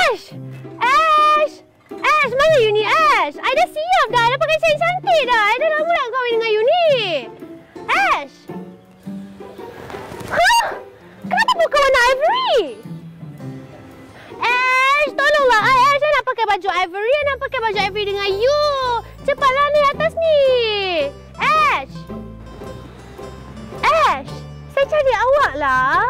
Ash! Ash! Ash, mana you ni, Ash? I dah siap dah. I dah pakai kain cantik dah. I dah lama nak kahwin dengan you ni. Ash! Hah? Kenapa bukan warna ivory? Ash, tolonglah. Ash, I nak pakai baju ivory. I nak pakai baju ivory dengan you. Cepatlah naik atas ni. Ash! Ash! Saya cari awak lah.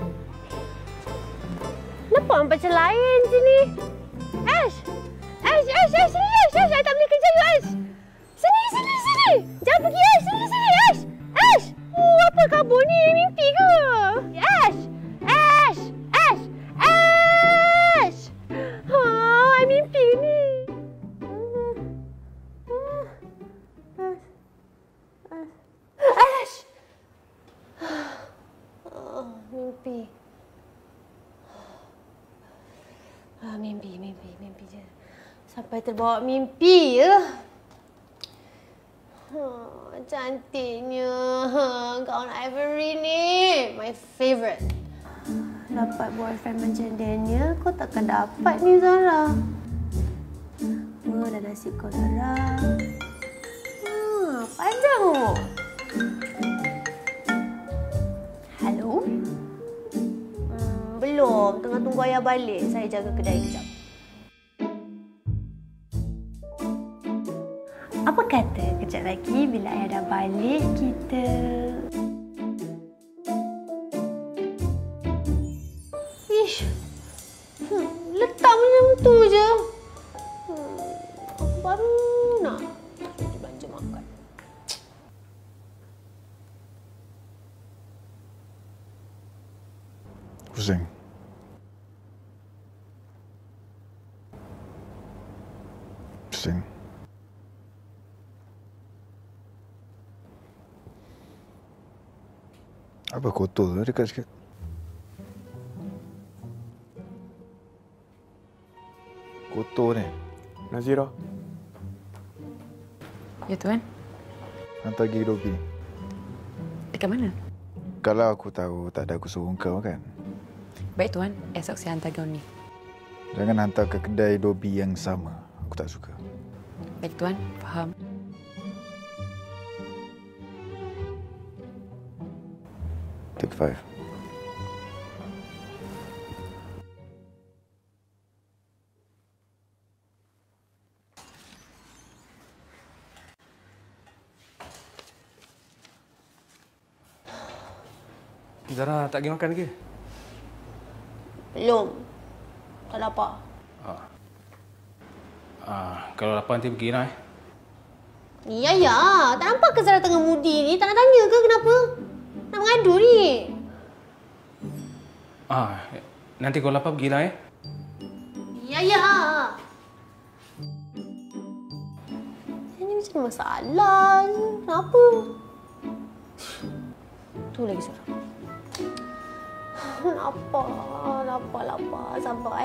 Nampak macam lain sini. Ash! Ash! Sini Ash! I tak boleh kejar you, Ash! Sini! Jangan pergi, Ash! Sini, Ash! Ash! Apa kabur ni? Mimpi ke? Ash! I mimpi ni. Ash! Mimpi. Mimpi je. Sampai terbawa mimpi je. Cantiknya gaun ivory ni. My favourite. Dapat boyfriend macam Daniel, kau takkan dapat ni, Zara. Dah nasi kau, Zara. Panjang tu. Hello? Belum. Tengah tunggu ayah balik. Saya jaga kedai kejap. Apa kata kejap lagi bila ayah dah balik, kita... Ish! Letak macam tu je. Aku baru nak belanja makan. Pusing. Apa kotor tu dekat sikit? Kotor ni. Nazira. Ya, Tuan. Hantar pergi lobi. Dekat mana? Kalau aku tahu tak ada aku suruh kau kan. Baik, Tuan. Esok saya hantar gaun ni. Jangan hantar ke kedai lobi yang sama. Aku tak suka. Baik, Tuan. Faham. Take 5. Zara tak pergi makan lagi? Belum. Tak lapar. Kalau lapar nanti pergilah. Ya. Tak nampak ke Zara tengah mudi ni? Tak nak tanya ke kenapa? Nak mengadu ni. Nanti kalau lapar pergilah. Ya. Ini macam masalah je. Kenapa? Tu lagi seorang. Lapar. Sabar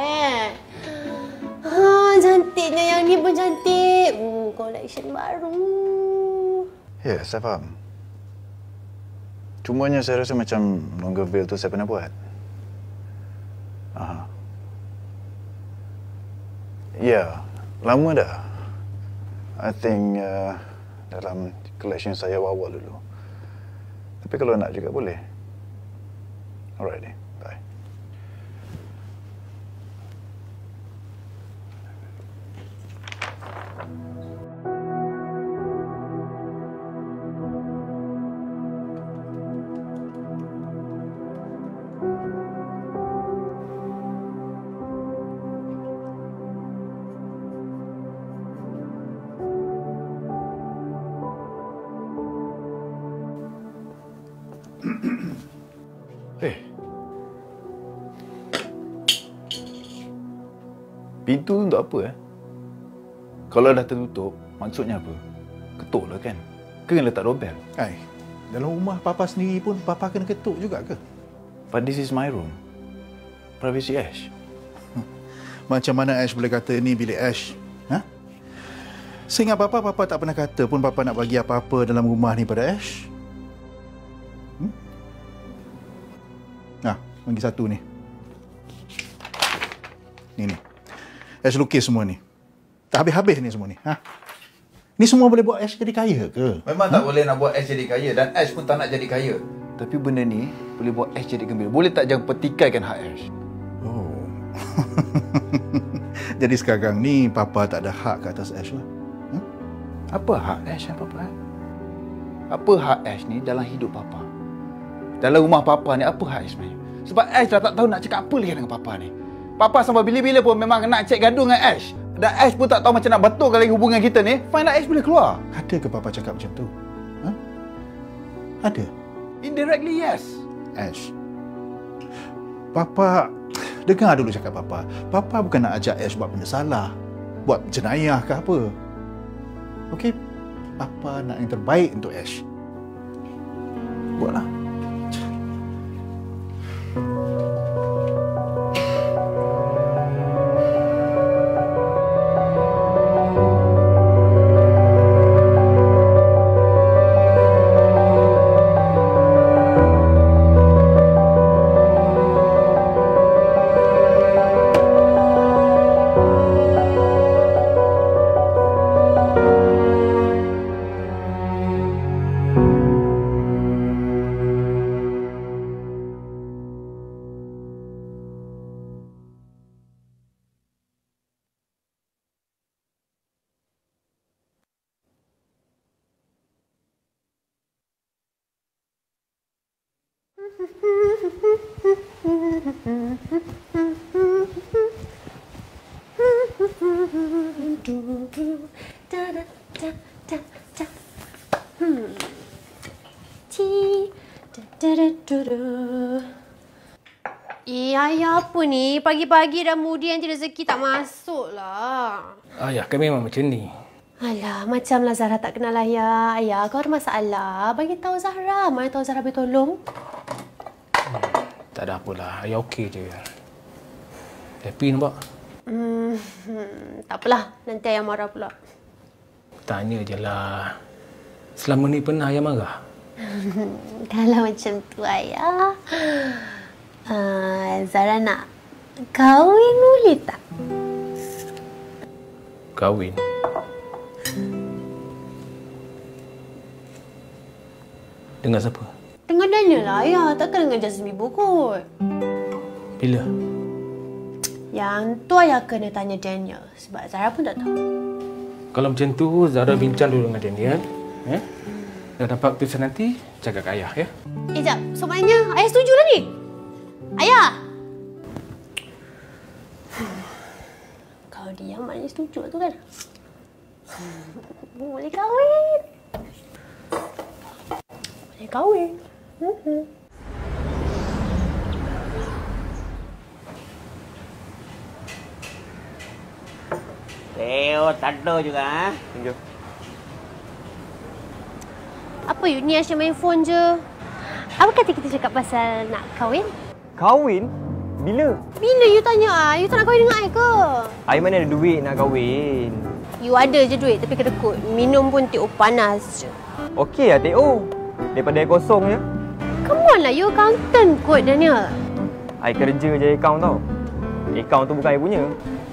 cantiknya yang ni pun cantik. Collection baru. Ya, saya faham. Cumanya saya rasa macam Longueville tu saya pernah buat. Ya, lama dah. I think dalam collection saya awal dulu. Tapi kalau nak juga boleh. Alright, bye. Pintu tu untuk apa? Kalau dah tertutup, maksudnya apa? Ketuklah kan? Kena letak doorbell. Dalam rumah Papa sendiri pun Papa kena ketuk juga ke? But this is my room. Privacy Ash. Macam mana Ash boleh kata ini bilik Ash? Seingat Papa tak pernah kata pun Papa nak bagi apa-apa dalam rumah ni pada Ash. Bagi satu ni. Ni. Ash lukis semua ni. Tak habis-habis ni semua ni. Ha? Ni semua boleh buat Ash jadi kaya ke? Memang tak boleh nak buat Ash jadi kaya dan Ash pun tak nak jadi kaya. Tapi benda ni boleh buat Ash jadi gembira. Boleh tak jangan petikaikan hak Ash? Oh. Jadi sekarang ni Papa tak ada hak ke atas Ash lah. Apa hak Ash Papa? Apa hak Ash ni dalam hidup Papa? Dalam rumah Papa ni apa hak Ash sebenarnya? Sebab Ash dah tak tahu nak cakap apa lagi dengan Papa ni. Papa sampai bila-bila pun memang nak cek gaduh dengan Ash. Dan Ash pun tak tahu macam nak betulkan lagi hubungan kita ni. Fine lah Ash boleh keluar. Ada ke Papa cakap macam tu? Ha? Ada? Indirectly yes. Ash, Papa dengar dulu cakap Papa. Papa bukan nak ajak Ash buat benda salah, buat jenayah ke apa. Okey? Papa nak yang terbaik untuk Ash. Buatlah. Ayah apa ni? Pagi-pagi dah mudi nanti rezeki tak masuk lah. Ayah kan memang macam ni. Alah, macamlah Zahra tak kenal ayah. Ayah, kau ada masalah? Bagi tahu Zahra. Mana tahu Zahra boleh tolong? Tak ada apalah. Ayah okey je. Happy nampak? Tak apalah. Nanti ayah marah pula. Tanya je lah. Selama ni pernah ayah marah? Kalau macam tu ayah, Zahra nak kahwin boleh tak? Kahwin? Dengan siapa? Dengan Daniel lah ayah. Takkan dengan Jasmine Ibu kot. Bila? Yang tu ayah kena tanya Daniel. Sebab Zahra pun tak tahu. Kalau macam tu, Zahra bincang dulu dengan Daniel. Dah dapat keputusan nanti, cakap ke ayah ya. Jap. So maknanya ayah setuju lah ni? Ayah! Kalau dia maknanya setuju tu kan? Boleh kahwin. Boleh kahwin. Teo, tak ada juga ah. Tunggu. Apa you ni asyik main phone je? Apa kata kita cakap pasal nak kahwin? Kahwin? Bila? Bila you tanya you tak nak kahwin dengan I ke? I mana ada duit nak kahwin. You ada je duit tapi kedekut. Minum pun teh panas je. Okey lah Teo. Daripada I kosong je. Come on lah, you accountant kot Daniel. I kerja je account tau. Account tu bukan I punya.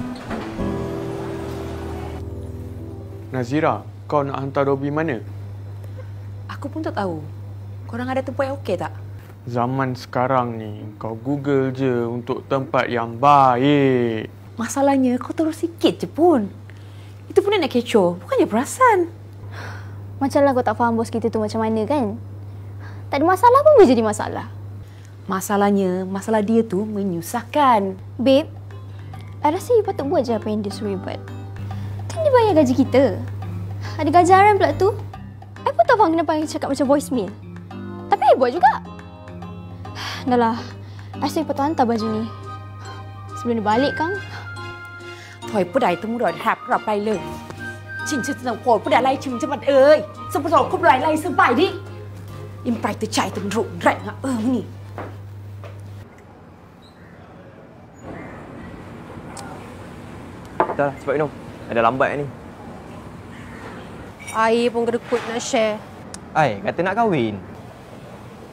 Nazira, kau nak hantar Robi mana? Aku pun tak tahu. Korang ada tempat yang okey tak? Zaman sekarang ni, kau Google je untuk tempat yang baik. Masalahnya kau terus sikit je pun. Itu pun nak kecoh, bukannya perasan. Macamlah kau tak faham bos kita tu macam mana kan? Tak ada masalah pun boleh jadi masalah. Masalahnya, masalah dia tu menyusahkan. Babe, I rasa you patut buat je apa yang dia suruh you buat. Kan dia bayar gaji kita. Ada ganjaran pula tu. I pun tak faham kenapa you cakap macam voicemail. Tapi I buat juga. Dah lah, I rasa you patut hantar baju ni. Sebelum dia balik kan? ถอยผู้ใดทั้งหมดหักกลับไปเลยชิงฉันจะโกรธผู้ใดไล่ชิงจะมันเอ่ยสมประสบผู้ใดไล่สบายดิอิมไปแต่ใจตึงรุ่งแรงอ่ะนี่ Dah lah, cepat minum. Ada lambat ni. Air pun kedekut nak share. Ai, kata nak kahwin.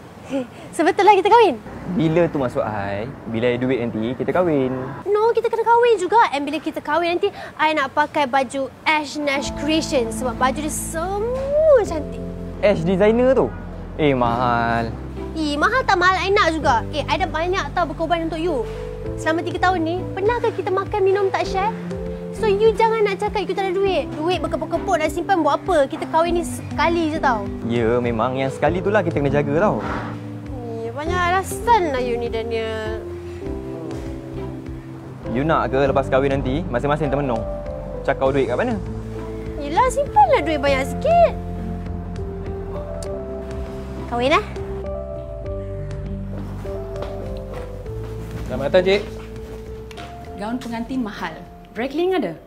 Sebetulnya kita kahwin? Bila tu masuk ai, bila ada duit nanti kita kahwin. No, kita kena kahwin. kahwin juga. And bila kita kahwin nanti, I nak pakai baju Ash Nash Creation sebab baju dia semua cantik. Ash designer tu? Mahal. Mahal tak mahal, I nak juga. I dah banyak tahu berkorban untuk you. Selama 3 tahun ni, pernahkah kita makan minum tak share? So you jangan nak cakap you tak ada duit. Duit berkepuk-kepuk nak simpan buat apa? Kita kahwin ni sekali je tau. Ya, memang yang sekali tu lah kita kena jaga tau. Banyak alasan lah you ni, Daniel. You nak ke lepas kahwin nanti, masing-masing termenung? Cakau duit kat mana? Yelah, simpanlah duit banyak sikit. Kahwin lah. Selamat datang, Cik. Gaun pengantin mahal. Dry cleaning ada?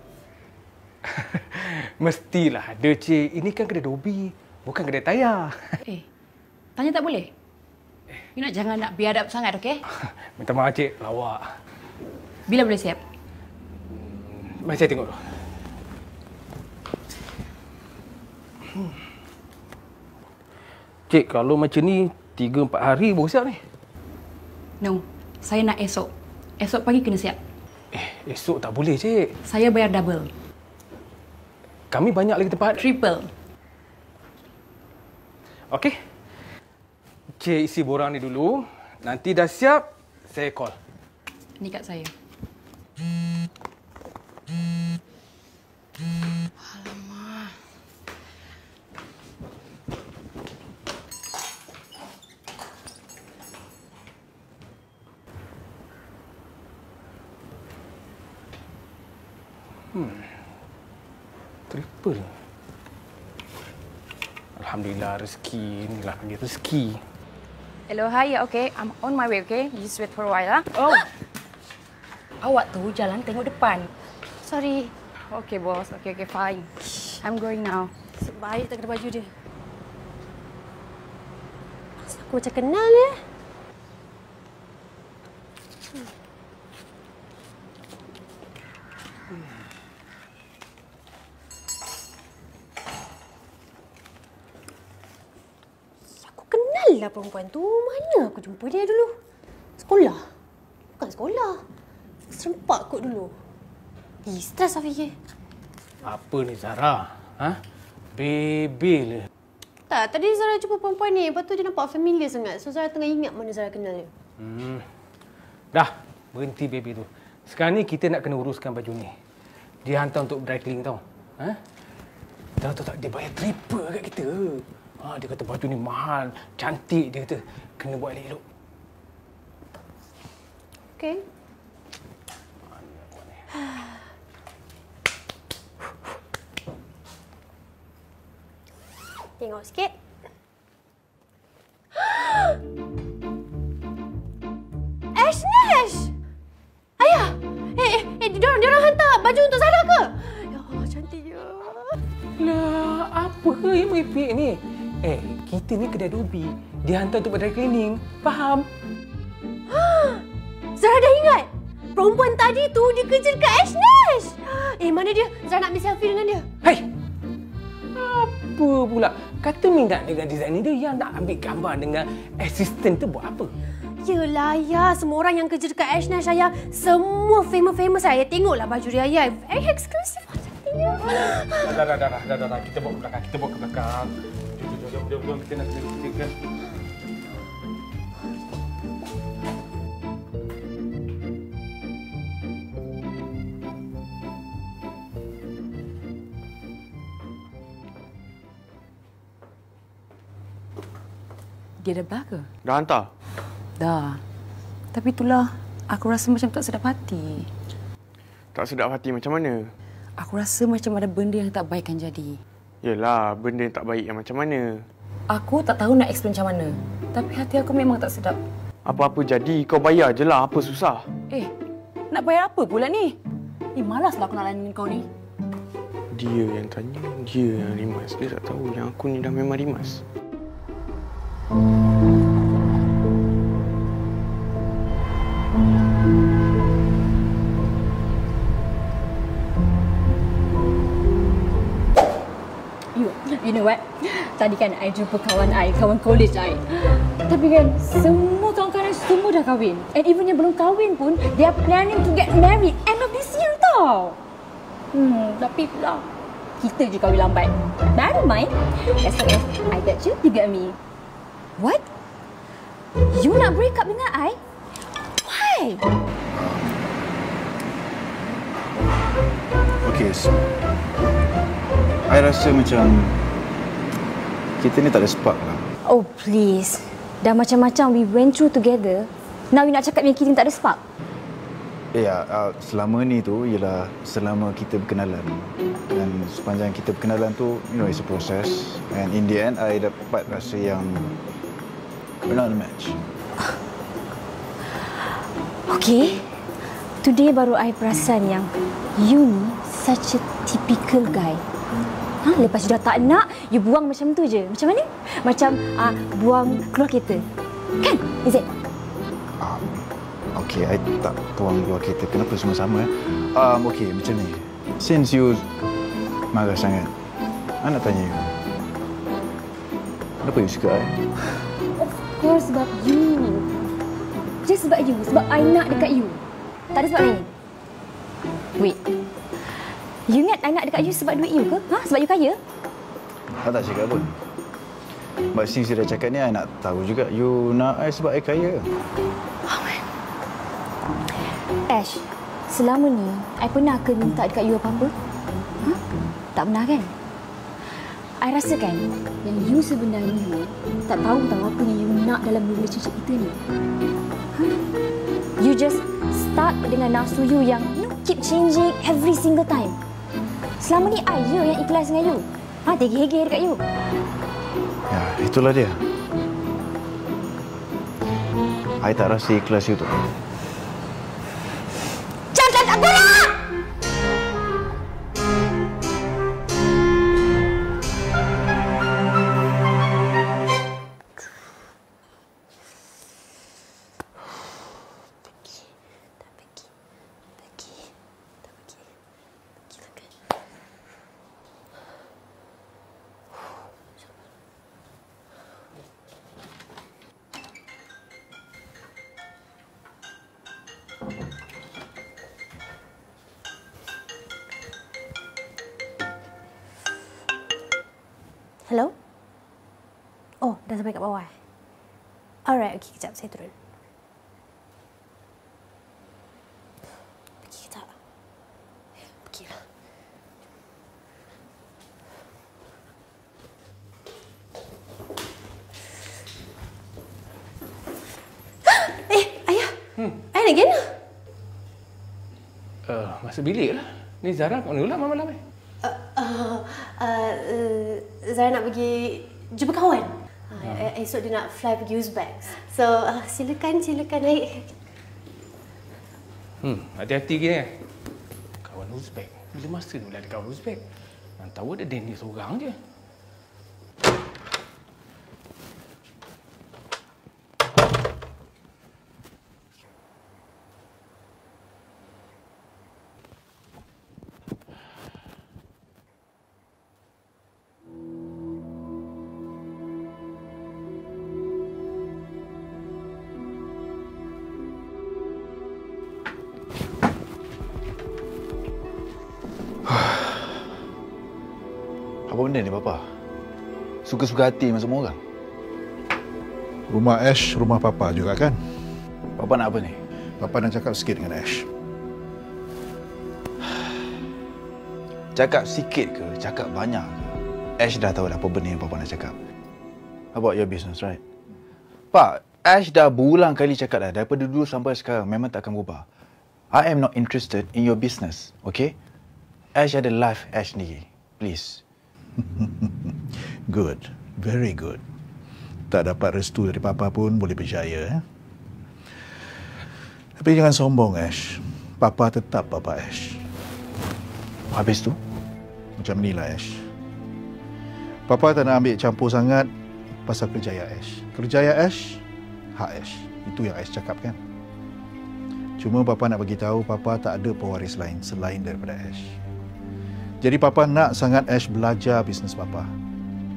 Mestilah ada, Cik. Ini kan kedai Dobi, bukan kedai tayar. Tanya tak boleh? You jangan nak biadab sangat, okey? Minta maaf, Cik. Lawak. Bila boleh siap? Mari saya tengok dulu. Cik, kalau macam ni 3-4 hari baru siap ni. No, saya nak esok. Esok pagi kena siap. Esok tak boleh, Cik. Saya bayar double. Kami banyak lagi tempat. Triple. Okey. Cik isi borang ni dulu. Nanti dah siap, saya call. Ni kat saya. Alamak. Triple. Alhamdulillah, rezeki. Inilah panggil rezeki. Hello, hi. Okay, I'm on my way, okay? You just wait for a while, lah. Oh. Awak tu jalan tengok depan. Sorry. Okay, boss. Okay, fine. I'm going now. Sebaik tak kena baju dia. Aku macam kenal dia. Aku kenal lah perempuan tu. Mana aku jumpa dia dulu? Sekolah? Bukan sekolah. Serempak kot dulu. Stres lah fikir. Apa ni, Zara? Bebel. Tak, tadi Zara jumpa perempuan ni. Lepas tu dia nampak familiar sangat. So Zara tengah ingat mana Zara kenal dia. Dah, berhenti bebel tu. Sekarang ni kita nak kena uruskan baju ni. Dia hantar untuk dry cleaning tau. Tahu tak, dia bayar triple kat kita. Dia kata baju ni mahal, cantik. Dia kata kena buat elok-elok. Okey. Tengok sikit. Ash Nash! Ayah! Diorang hantar baju untuk Zara ke? Ya Allah, cantiknya. Lah, apa ke yang meripik ni? Kita ni kedai Dobi. Dia hantar untuk dry cleaning. Faham? Zara dah ingat? Perempuan tadi tu dia kerja dekat Ash Nash. Mana dia? Zara nak ambil selfie dengan dia. Hei! Apa pula? Kata minat dengan designer dia yang nak ambil gambar dengan assistant tu buat apa? Yelah, Ayah. Semua orang yang kerja dekat Ash Nash, Ayah. Semua famous-famous, Ayah. Tengoklah baju dia, Ayah. Very exclusive. Cantiknya. Dah. Kita bawa ke belakang. Jom. Kita nak kena. Dia dah bela ke? Dah hantar? Dah. Tapi itulah, aku rasa macam tak sedap hati. Tak sedap hati macam mana? Aku rasa macam ada benda yang tak baik akan jadi. Yelah, benda yang tak baik yang macam mana? Aku tak tahu nak explain macam mana. Tapi hati aku memang tak sedap. Apa-apa jadi, kau bayar je lah. Apa susah? Nak bayar apa pula ni? Malaslah aku nak layanin kau ni. Dia yang tanya, dia yang rimas. Dia tak tahu yang aku ni dah memang rimas. You know what? Tadi kan I jumpa kawan college I. Tapi kan semua kawan-kawan I semua dah kahwin. And even yang belum kahwin pun, they are planning to get married end of this year tau. Tapi pula kita je kahwin lambat. Never mind. As long as I got you got me. What? You nak break up dengan I? Why? Okay, so I rasa macam kita ni tak ada spark lah. Oh please. Dah macam-macam we went through together. Now you nak cakap yang kita tak ada spark? Ya, selama ni tu ialah selama kita berkenalan. Dan sepanjang kita berkenalan tu, you know, it's a process. And in the end, I dapat rasa yang we're not a match. Okay. Today baru I perasan yang you ni such a typical guy. Lepas you dah tak nak, you buang macam tu je. Macam mana? Macam buang keluar kereta. Kan? Is it? Okay, I tak tuang keluar kereta. Kenapa semua sama? Okay, macam ni. Since you marah sangat, I nak tanya you. Kenapa you suka I? Of course sebab you. Just sebab you. Sebab I nak dekat you. Tak ada sebab lain. Wait. You ingat I nak dekat you sebab duit you ke? Sebab you kaya? I tak cakap pun. But since you dah cakap ni, I nak tahu juga. You nak I sebab I kaya. Ash, selama ni, I pernah ke minta dekat you apa-apa? Tak pernah kan? I rasa kan, yang you sebenarnya tak tahu apa yang you nak dalam relationship kita ni. You just start dengan nafsu you yang keep changing every single time. Selama ni I je yang ikhlas dengan you. Degil-hegil dekat you. Ya, itulah dia. I tak rasa ikhlas you tu. Jangan tak boleh! Hello? Oh, dah sampai kat bawah. Alright, okey, kejap saya turun. Pergi kejap. Pergilah. Ayah. Ayah nak gana? Masuk bilik lah. Ni Zara kat mana pula malam-malam ni? Zara nak pergi jumpa kawan. Esok dia nak fly pergi Uzbek. So, silakan naik. Hati-hati ke. Kawan Uzbek. Bila masa ni boleh ada kawan Uzbek? Yang tahu ada Danny seorang je. Apa benda ni, Papa? Suka-suka hati dengan semua orang? Rumah Ash, rumah Papa juga kan? Papa nak apa ni? Papa nak cakap sikit dengan Ash. Cakap sikit ke? Cakap banyak ke? Ash dah tahu dah apa benda yang Papa nak cakap. About your business, right? Pak, Ash dah berulang kali cakap dah. Daripada dulu sampai sekarang, memang tak akan berubah. I am not interested in your business, okay? Ash ada life Ash sendiri. Please. Good. Very good. Tak dapat restu dari Papa pun boleh percaya. Tapi jangan sombong, Ash. Papa tetap Papa Ash. Habis tu? Macam inilah, Ash. Papa tak nak ambil campur sangat pasal kerjaya Ash. Kerjaya Ash, hak Ash. Itu yang Ash cakap kan? Cuma Papa nak bagi tahu Papa tak ada pewaris lain selain daripada Ash. Jadi Papa nak sangat Ash belajar bisnes Papa.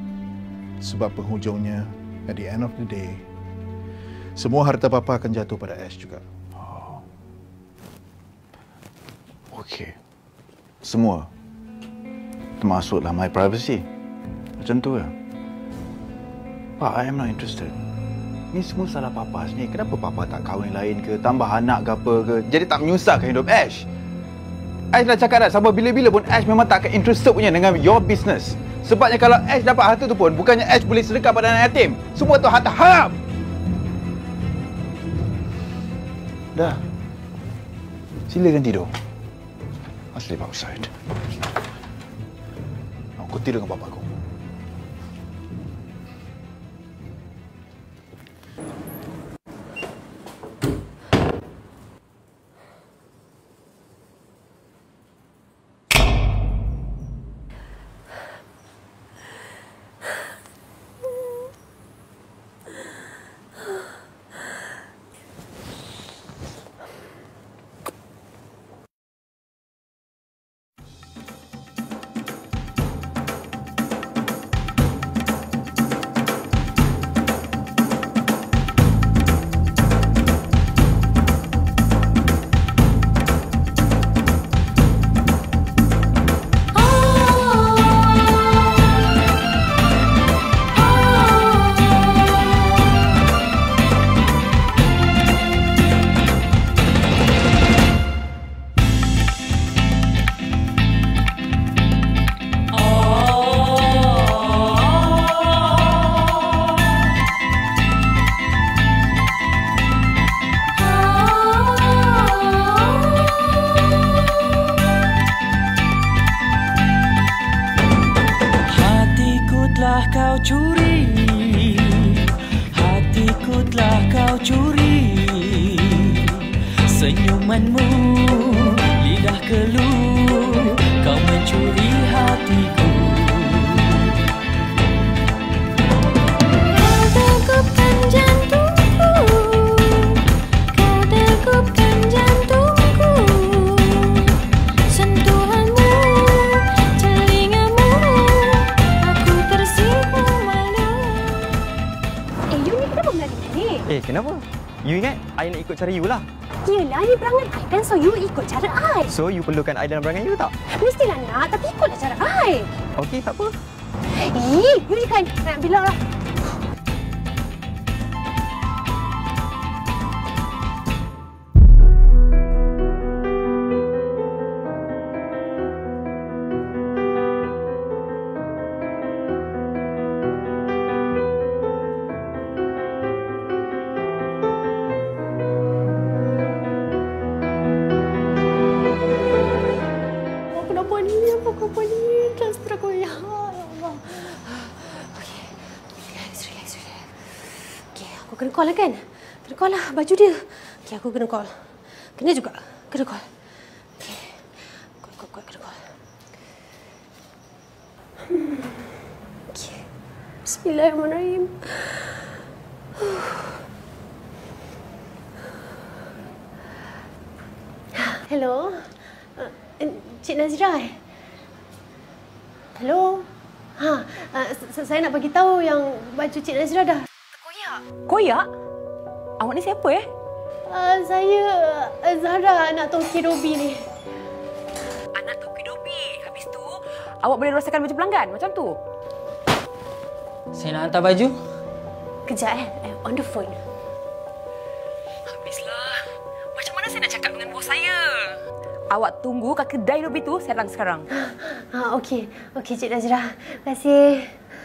Sebab penghujungnya, at the end of the day, semua harta Papa akan jatuh pada Ash juga. Okey. Semua. Termasuklah my privacy. Macam tu ya. Pak, I am not interested. Ni semua salah Papa sendiri. Kenapa Papa tak kahwin lain ke, tambah anak ke apa ke? Jadi tak menyusahkan hidup Ash. Ash dah cakap dah, sampai bila-bila pun Ash memang tak akan interested punya dengan your business. Sebabnya kalau Ash dapat harta tu pun, bukannya Ash boleh sedekah pada anak yatim. Semua tu harta haram. Dah. Silakan tidur. I'll sleep outside. Aku tidur dengan bapa aku. Senyumanmu, lidah keluh, kau mencuri hatiku. Kau dekupkan jantungku, kau dekupkan jantungku. Sentuhanmu, telingamu, aku tersipu malu. You ni kenapa menari-nari? Kenapa? You ingat I nak ikut cara you lah. Yelah, ni perangai I kan, so you ikut cara I. So, you perlukan I dalam perangai you tak? Mestilah nak, tapi ikutlah cara I. Okey, tak apa. You ni kan nak bilang lah. Kena call lah kan? Kena call lah baju dia. Okey, aku kena call. Kena juga. Kena call. Okey. Kuat, kena call. Okey. Bismillahirrahmanirrahim. Hello. Cik Nazira. Hello. Saya nak bagi tahu yang baju Cik Nazira dah Koyak? Awak ni siapa saya Zahra, anak Toki Dobi ni. Anak Toki Dobi. Habis tu, awak boleh rosakan baju pelanggan macam tu? Saya nak hantar baju. Kejap on the phone. Habislah. Macam mana saya nak cakap dengan bos saya? Awak tunggu kat kedai Dobi tu, saya datang sekarang. Okey, Cik Nazira. Terima kasih.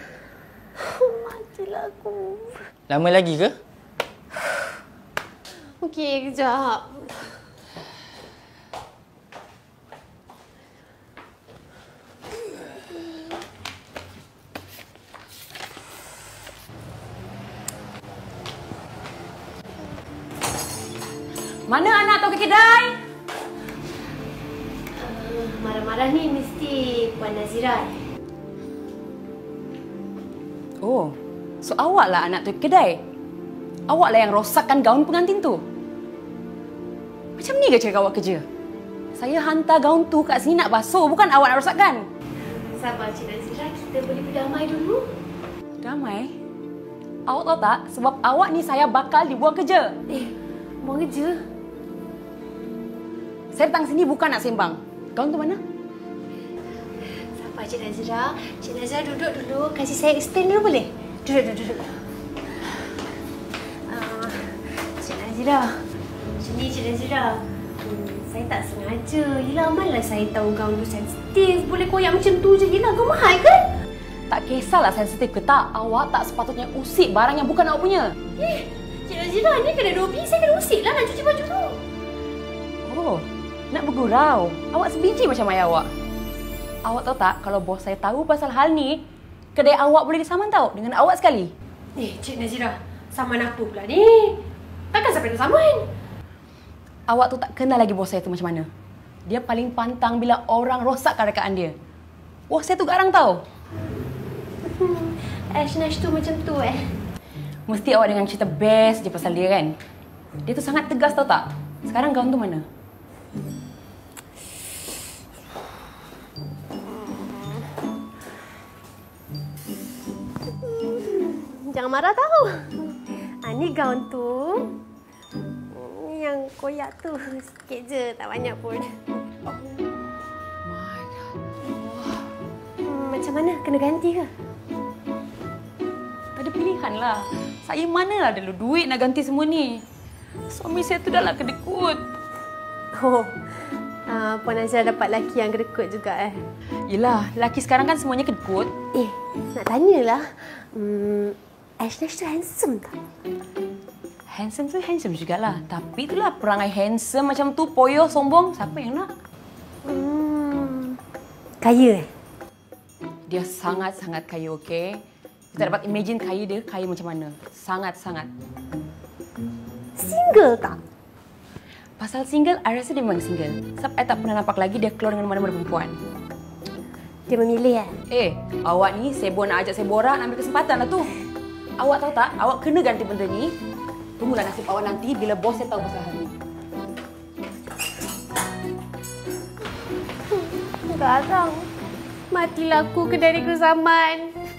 Matilah aku. Lama lagi ke? Okey, kejap. Mana anak Toki kedai? Marah-marah ni mesti Puan Nazira. Oh, so awaklah anak Toki kedai? Awaklah yang rosakkan gaun pengantin tu? Macam ni ke cara awak kerja? Saya hantar gaun tu kat sini nak basuh, bukan awak nak rosakkan. Sabar Cik Nazira, kita boleh berdamai dulu. Damai? Awak tahu tak? Sebab awak ni saya bakal dibuang kerja. Buang kerja? Saya datang sini bukan nak sembang. Gaun tu mana? Sabar Cik Nazira. Cik Nazira duduk dulu. Kasih saya explain dulu boleh? Duduk. Cik Nazira. Macam ni Cik Nazira. Saya tak sengaja. Yelah, malah saya tahu gaun tu sensitif. Boleh koyak macam tu je. Yelah, gaun mahal kan? Tak kisahlah sensitif ke tak. Awak tak sepatutnya usik barang yang bukan awak punya. Cik Nazira, ni kena dobi. Saya kena usik lah nak cuci baju tu. Oh, nak bergurau. Awak sebiji macam ayah awak. Awak tahu tak, kalau bos saya tahu pasal hal ni, kedai awak boleh disaman tau dengan awak sekali. Cik Nazira, saman apa pula ni? Takkan sampai nak saman? Awak tu tak kenal lagi bos saya tu macam mana. Dia paling pantang bila orang rosakkan rekaan dia. Bos saya tu garang tau. Nash tu macam tu Mesti awak dengan cerita best je pasal dia kan. Dia tu sangat tegas tau tak. Sekarang gaun tu mana? Jangan marah tau. Ni gaun tu. Yang koyak tu sikit je, tak banyak pun. Macam mana? Kena ganti ke? Tak ada pilihan lah. Saya manalah ada duit nak ganti semua ni. Suami saya tu dah lah kedekut. Puan Nazira dapat lelaki yang kedekut juga Yelah, lelaki sekarang kan semuanya kedekut. Nak tanyalah. Nash tu handsome tak? Handsome tu handsome jugalah. Tapi itulah perangai handsome macam tu, poyo, sombong. Siapa yang nak? Kaya Dia sangat-sangat kaya, okey? Kita dapat imagine kaya dia, kaya macam mana. Sangat-sangat. Single tak? Pasal single, I rasa dia memang single. Sebab I tak pernah nampak lagi dia keluar dengan mana-mana perempuan. Dia memilih awak ni sibuk nak ajak saya borak, nak ambil kesempatan lah tu. Awak tahu tak, awak kena ganti benda ni. Tunggulah nasib awak nanti bila bos saya tahu pasal hal ni. Garang. Matilah aku kedai kesaman.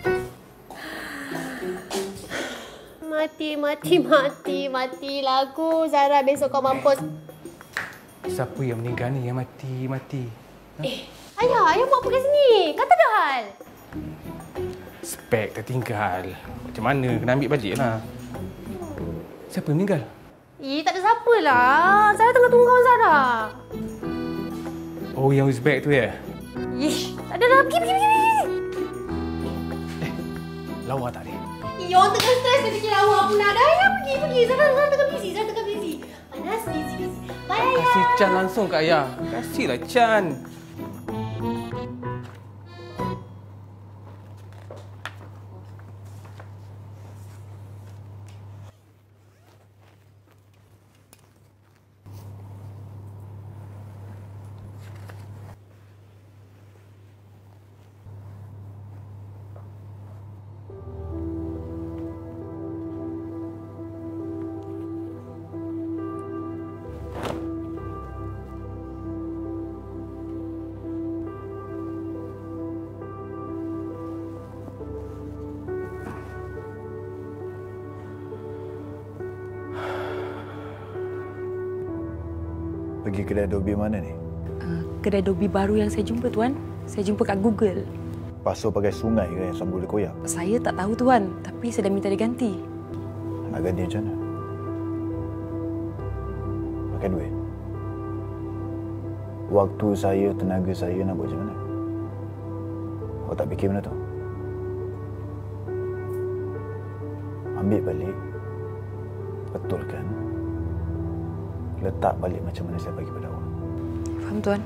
Matilah aku. Zara, besok kau mampus. Siapa yang meninggal ni yang mati? Ayah buat apa kat sini? Kata dah hal. Spek tertinggal. Macam mana? Kena ambil balik lah. Siapa yang meninggal? Tak ada siapa lah. Zara tengah tunggu kawan Zara. Oh, yang Uzbek tu ya? Tak ada lah. Pergi. Lawa tak dia? Orang tengah stres dia fikir lawa pun nak. Dah, pergi. Zara tengah busy. Panas, busy. Bye, ayah. Kasih Chan langsung kat ayah. Kasihlah Chan. Pergi kedai Adobe mana ni? Kedai Adobe baru yang saya jumpa, Tuan. Saya jumpa kat Google. Pasu pakai sungai ke yang sambung boleh koyak? Saya tak tahu, Tuan. Tapi saya dah minta dia ganti. Nak ganti macam mana? Pakai duit? Waktu saya, tenaga saya nak buat macam mana? Awak tak fikir benda tu? Ambil balik. Betulkan. Letak balik macam mana saya bagi pada awak. Faham, Tuan.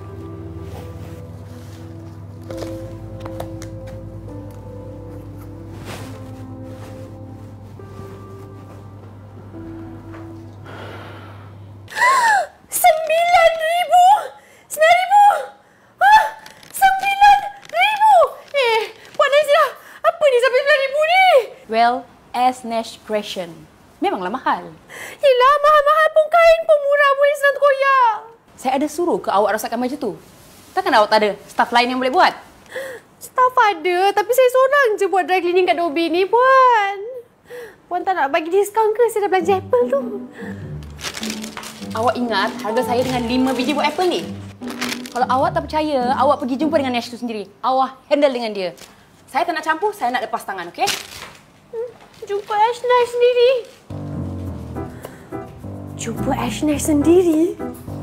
Well, as Nash question. Memanglah mahal. Yelah, mahal-mahal pun kain pun murah boleh senang koyak. Saya ada suruh ke awak rosakkan baju tu? Takkan awak tak ada staff lain yang boleh buat? Staff ada, tapi saya seorang je buat dry cleaning kat Dobi ni, Puan. Puan tak nak bagi diskaun ke? Saya dah belanja apple tu. Awak ingat harga saya dengan 5 biji buah apple ni? Kalau awak tak percaya, awak pergi jumpa dengan Nash tu sendiri. Awak handle dengan dia. Saya tak nak campur, saya nak lepas tangan, okey? Jumpa Nash sendiri. Jumpa Nash sendiri?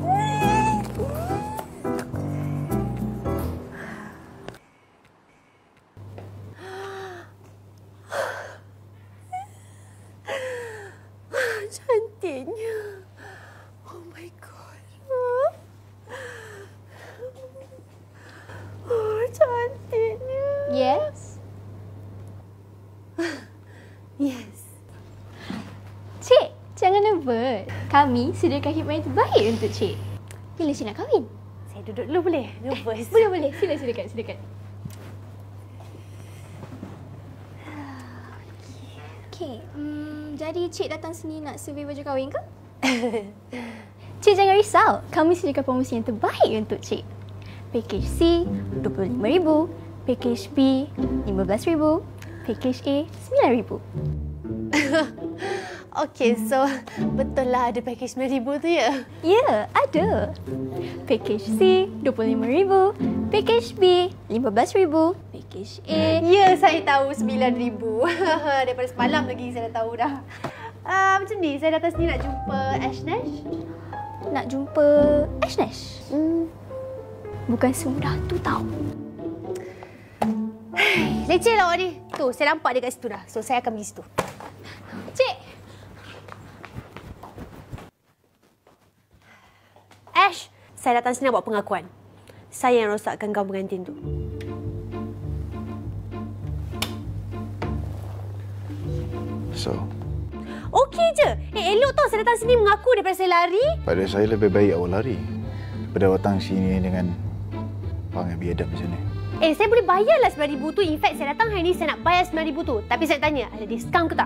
Cantiknya. Oh my god. Oh, cantiknya. Yes? Yes. Cik, jangan nervous. Kami sediakan khidmat yang terbaik untuk Cik. Bila Cik nak kahwin? Saya duduk dulu boleh? Nervous. Boleh. Silakan. Okey, jadi Cik datang sini nak survey baju kahwin ke? Cik jangan risau, kami sediakan promosi yang terbaik untuk Cik. Package C, RM25,000. Package B, RM15,000. Package A, RM9,000. Okey, so betul lah ada package RM9,000 tu ya? Ya, ada. Package C, RM25,000. Package B, RM15,000. Package A... Ya, saya tahu RM9,000. Daripada semalam lagi saya dah tahu dah. Macam ni, saya datang sini nak jumpa Nash. Nak jumpa Nash? Bukan semudah tu tau. Leceh lah awak ni. Tu, saya nampak dia kat situ dah. So, saya akan pergi situ. Cik! Ash, saya datang sini nak buat pengakuan. Saya yang rosakkan gaun pengantin tu. So, okey je. Elok tau saya datang sini mengaku daripada saya lari. pada saya lebih baik awak lari daripada awak datang sini dengan perangai biadab macam ni. Saya boleh bayarlah RM9,000 tu. In fact, saya datang hari ni saya nak bayar RM9,000 tu. Tapi saya tanya, ada diskaun ke tak?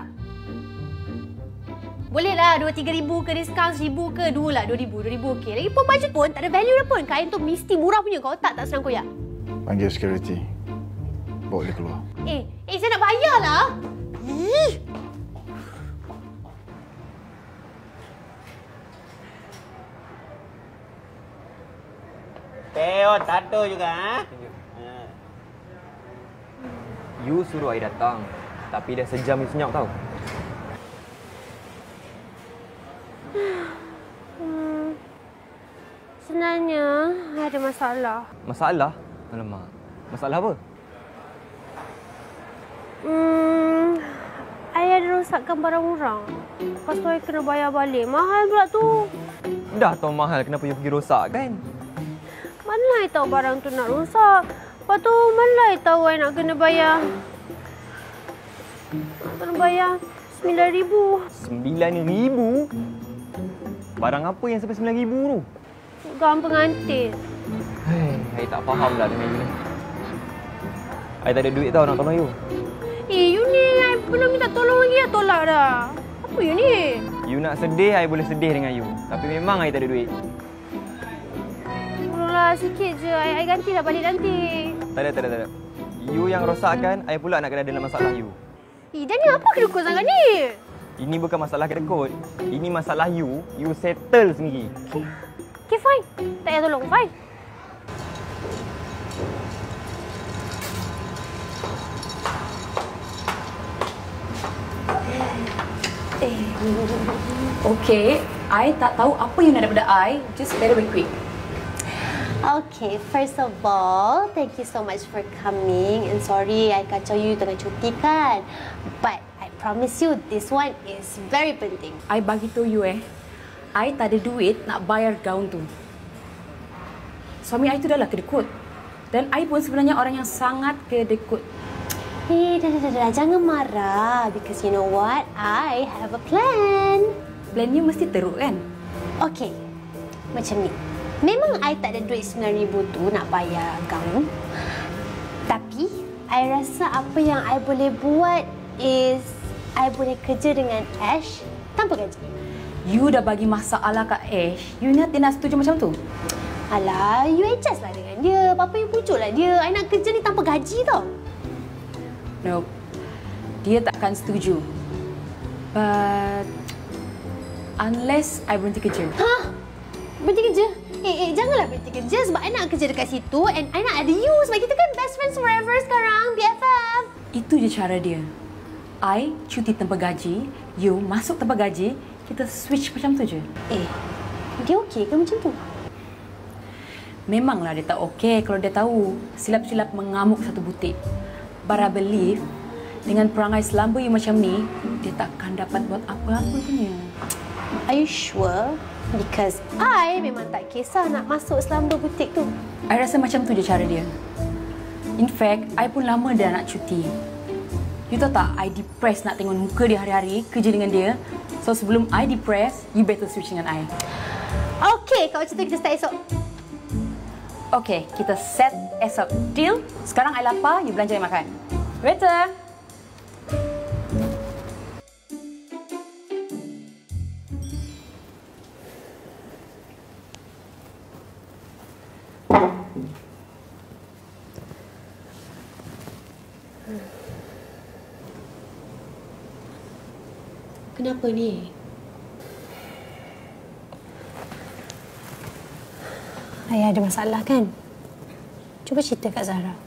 Bolehlah RM2,000-3,000 ke diskaun, RM1,000 ke, lah RM2,000 okey. Lagipun baju pun tak ada value dah pun. Kain tu mesti murah punya. Kau tak senang koyak. Panggil security. Bawa dia keluar. Saya nak bayarlah. Teo, tato juga, ha? You suruh I datang. Tapi dah sejam you senyap tau. Sebenarnya ada masalah. Masalah? Alamak. Masalah apa? I ada rosakkan barang orang. Lepas tu I kena bayar balik. Mahal pula tu. Dah tahu mahal, kenapa you pergi rosak kan? Mana I tahu barang tu nak rosak. Lepas tu mana I tahu I nak kena bayar. Kena bayar RM9,000. RM9,000? Barang apa yang sampai RM9,000 tu? Gaun pengantin. I tak faham dah dengan you ni. I tak ada duit tau nak tolong you. You ni I belum minta tolong lagi dah tolak dah. Apa you ni? You nak sedih, I boleh sedih dengan you. Tapi memang I tak ada duit. Tolonglah sikit je. I gantilah balik nanti. Tak ada. You yang rosakkan, I pula nak kena ada dalam masalah you. Dah ni apa kedekut sangat ni? Ini bukan masalah kedekut. Ini masalah you settle sendiri. Okay, fine. Tak payah tolong, fine. Okay, I tak tahu apa yang nak daripada I. Just very quick. Okay, first of all, thank you so much for coming. And sorry, I kacau you tengah cuti kan. But I promise you, this one is very penting. I bagi tahu you I tak ada duit nak bayar gaun tu. Suami I tu dah lah kedekut. Dan I pun sebenarnya orang yang sangat kedekut. Dah. Jangan marah. Because you know what? I have a plan. Plan you mesti teruk kan? Okay, macam ni. Memang I tak ada duit RM9,000 tu nak bayar gaun. Tapi, I rasa apa yang I boleh buat is I boleh kerja dengan Ash tanpa gaji. You dah bagi masalah kat Ash. You ingat dia nak setuju macam tu? Alah, you adjust lah dengan dia. Bapa yang pujuklah dia. I nak kerja ni tanpa gaji tau. Nope. Dia takkan setuju. But unless I berhenti kerja. Hah? Berhenti kerja? Janganlah berhenti kerja sebab I nak kerja dekat situ and I nak ada you sebab kita kan best friends forever sekarang, BFF. Itu je cara dia. I cuti tanpa gaji, you masuk tanpa gaji, kita switch macam tu je. Dia okey ke macam tu? Memanglah dia tak okey kalau dia tahu silap-silap mengamuk satu butik. But I believe dengan perangai selamba you macam ni, dia takkan dapat buat apa-apa punya. Are you sure? Because I memang tak kisah nak masuk selamba butik tu. I rasa macam tu je cara dia. In fact, I pun lama dah nak cuti. You tahu tak, I depressed nak tengok muka dia hari-hari, kerja dengan dia. So sebelum I depressed, you better switch dengan I. Okay, kalau macam tu kita start esok. Okay, kita set esok. Deal? Sekarang I lapar, you belanja yang makan. Waiter! Kenapa ni? Ayah ada masalah kan? Cuba cerita kat Zahra.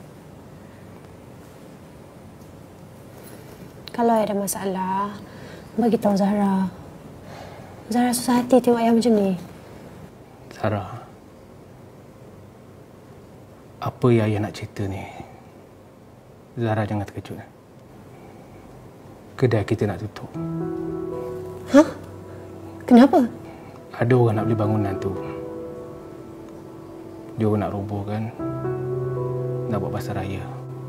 Kalau ayah ada masalah, bagi tahu Zahra. Zahra susah hati tengok ayah macam ni. Zahra, apa yang ayah nak cerita ni? Zahra jangan terkejut. Kedai kita nak tutup. Hah? Kenapa? Ada orang nak beli bangunan tu. Dia orang nak robohkan. Nak buat pasar raya.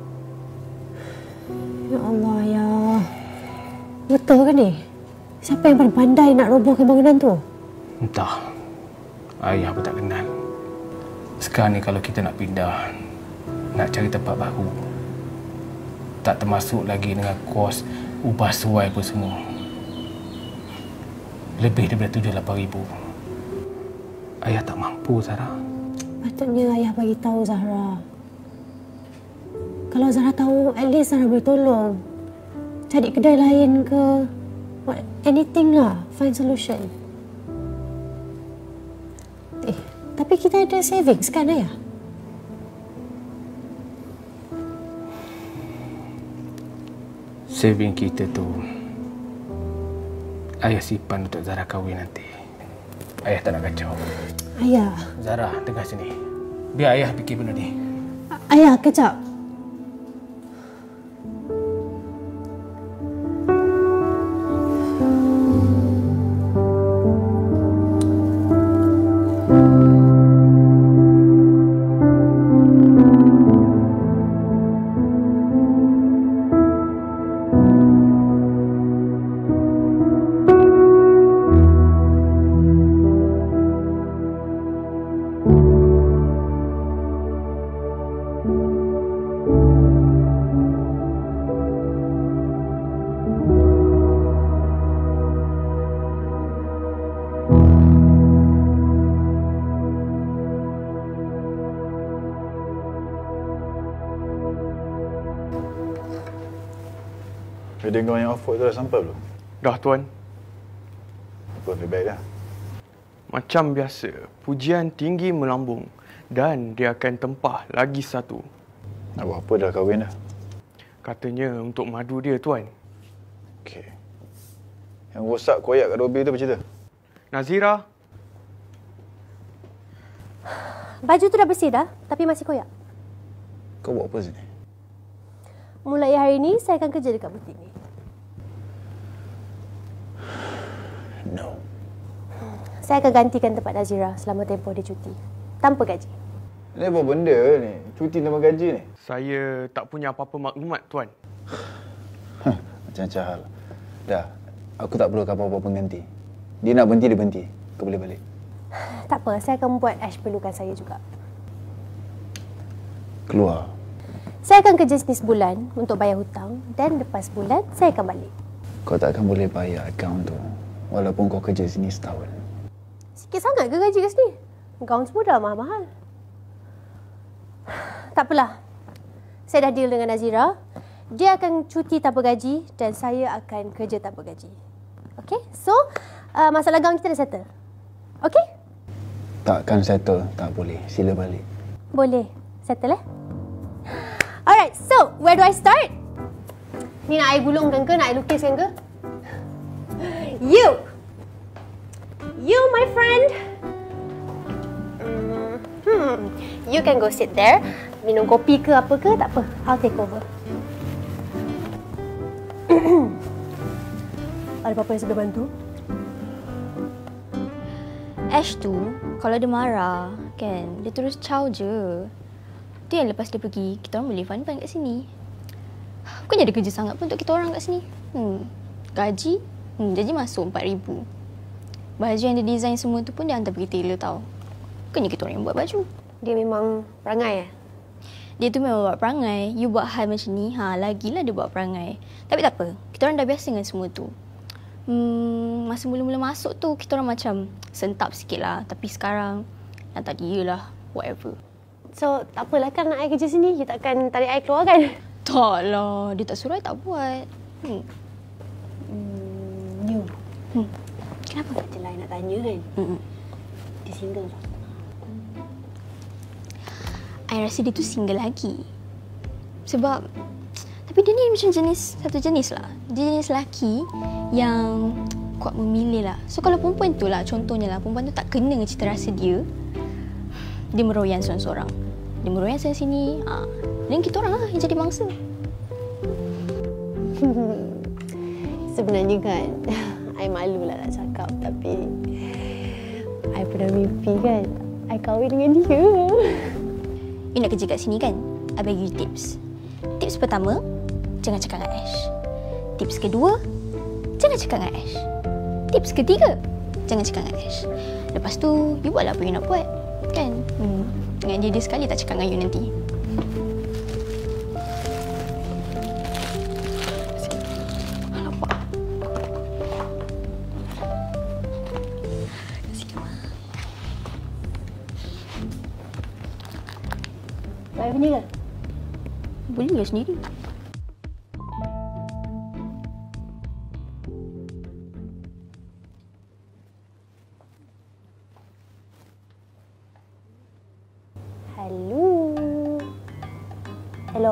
Ya Allah, ya. Betul ke ni? Siapa yang paling pandai nak robohkan bangunan tu? Entah. Ayah pun tak kenal. Sekarang ni kalau kita nak pindah, nak cari tempat baru, tak termasuk lagi dengan kos ubah suai pun semua. Lebih daripada 7-8 ribu. Ayah tak mampu, Zahra. Patutnya ayah bagi tahu Zahra. Kalau Zahra tahu, at least Zahra boleh tolong. Cari kedai lain ke. Anything lah. Find solution. Tapi kita ada savings kan, ayah? Saving kita tu ayah simpan untuk Zahra kahwin nanti. Ayah tak nak kacau. Ayah. Zahra, dengar sini. Biar ayah fikir benda ni. Ayah, kejap. Video kau yang offer tu dah sampai belum? Dah, Tuan. Apa feedback dah? Macam biasa, pujian tinggi melambung dan dia akan tempah lagi satu. Nak buat apa dah kahwin dah? Katanya untuk madu dia, Tuan. Okey. Yang rosak koyak kat Dobi tu apa cerita? Nazira. Baju tu dah bersih dah, tapi masih koyak. Kau buat apa sini? Mulai hari ini, saya akan kerja dekat butik ni. No. Saya akan gantikan tempat Nazira selama tempoh dia cuti. Tanpa gaji. Ni apa benda ni? Cuti tanpa gaji ni? Saya tak punya apa-apa maklumat, Tuan. Macam-macam hal. Dah, aku tak perlu apa-apa pengganti. Dia nak berhenti, dia berhenti. Kau boleh balik. Tak apa, saya akan buat Ash perlukan saya juga. Keluar. Saya akan kerja sini sebulan untuk bayar hutang dan lepas bulan saya akan balik. Kau tak akan boleh bayar akaun tu walaupun kau kerja sini setahun. Sikit sangat ke gaji kat sini? Gaun semua dah mahal-mahal. Tak apalah. Saya dah deal dengan Nazira. Dia akan cuti tanpa gaji dan saya akan kerja tanpa gaji. Okay? So, masalah gaun kita dah settle. Okay? Takkan settle. Tak boleh. Sila balik. Boleh. Settle Alright, so where do I start? Ni nak air gulungkan ke? Nak air lukiskan ke? You my friend. You can go sit there. Minum kopi ke apa ke? Tak apa. I'll take over. Ada apa-apa yang saya boleh bantu? Ash tu, kalau dia marah, kan, dia terus caw je. Dia lepas dia pergi, kita orang boleh fun-fun kat sini. Bukannya ada kerja sangat pun untuk kita orang kat sini. Gaji, gaji masuk 4,000. Baju yang dia design semua tu pun dia hantar pergi tailor tau. Bukannya kita orang yang buat baju. Dia memang perangai Dia tu memang buat perangai. You buat hal macam ni, lagilah dia buat perangai. Tapi tak apa, kita orang dah biasa dengan semua tu. Masa mula-mula masuk tu, kita orang macam sentap sikit lah. Tapi sekarang, tak dia lah, whatever. So, tak apalah kan nak air kerja sini. You takkan tarik air keluar kan? Tak lah, dia tak suruh I tak buat. You. Kenapa? Tak je lah nak tanya kan? Dia single tak? I rasa dia tu single lagi. Sebab, tapi dia ni macam satu jenis lah. Dia jenis lelaki yang kuat memilih lah. So kalau perempuan tu lah, contohnya lah, perempuan tu tak kena dengan cita rasa dia, dia meroyan seorang-seorang. Dia meroyan sana sini. Dan kita orang lah yang jadi mangsa. Sebenarnya kan, I malu lah nak cakap. Tapi, I pernah mimpi kan, I kahwin dengan dia. You nak kerja kat sini kan? I bagi you tips. Tips pertama, jangan cakap dengan Ash. Tips kedua, jangan cakap dengan Ash. Tips ketiga, jangan cakap dengan Ash. Lepas tu, you buatlah apa you nak buat. Kan? Dengan dia sekali tak cakap dengan you nanti. Baik punya ke? Boleh lah sendiri. Hello.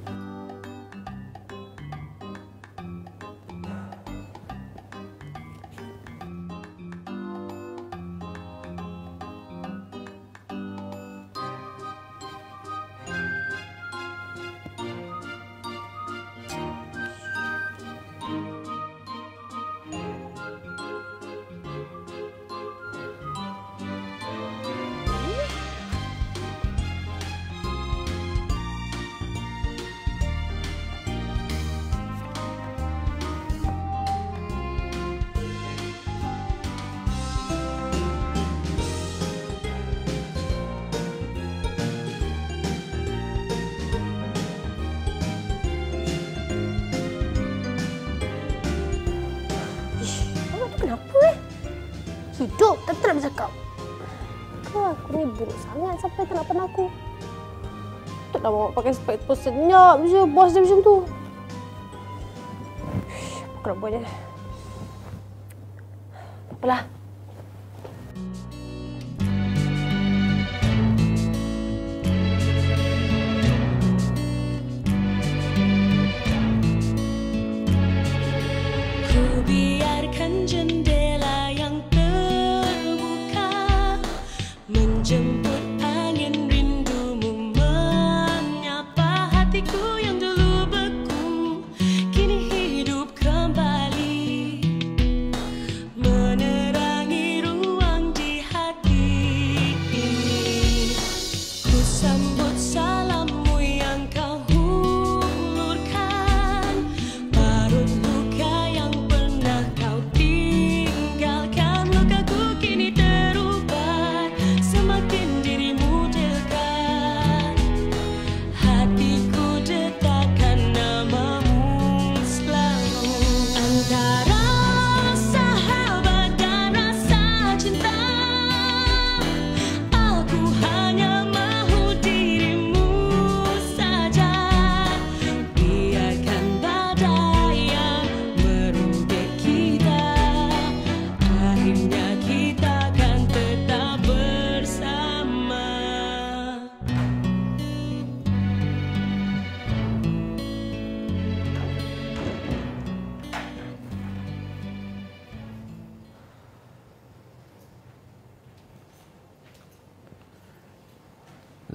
Hidup, tapi tak nak bercakap. Ke aku ni buruk sangat sampai tak nak pandang aku. Tak nak bawa pakai spek senyap je, bos dia macam tu. Aku nak buat je. Tak apalah. Ku biarkan jendela yang menjemput angin rindumu menyapa hatiku yang dulu beku kini hidup kembali menerangi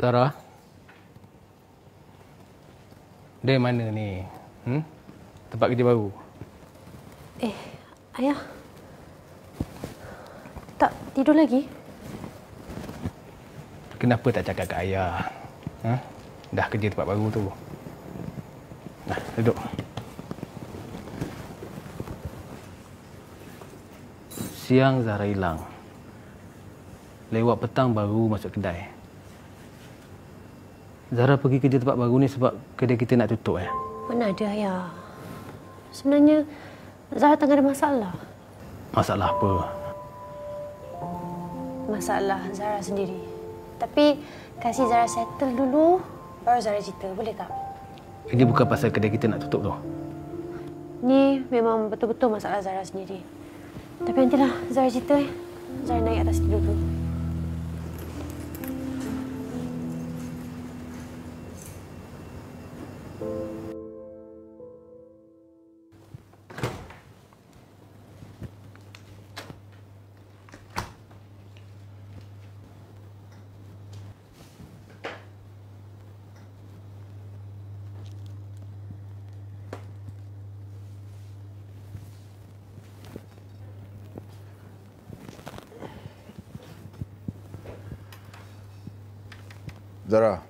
Zara? Dari mana ni? Tempat kerja baru? Ayah. Tak tidur lagi? Kenapa tak cakap kat ayah? Dah kerja tempat baru tu. Nah, duduk. Siang Zara hilang. Lewat petang baru masuk kedai. Zara pergi kerja tempat baru ni sebab kedai kita nak tutup Mana ada, ayah. Sebenarnya Zara tengah ada masalah. Masalah apa? Masalah Zara sendiri. Tapi kasih Zara settle dulu, baru Zara cerita. Boleh tak? Ini bukan pasal kedai kita nak tutup tu. Ni memang betul-betul masalah Zara sendiri. Tapi nantilah Zara cerita. Zara naik atas tidur dulu. Zara.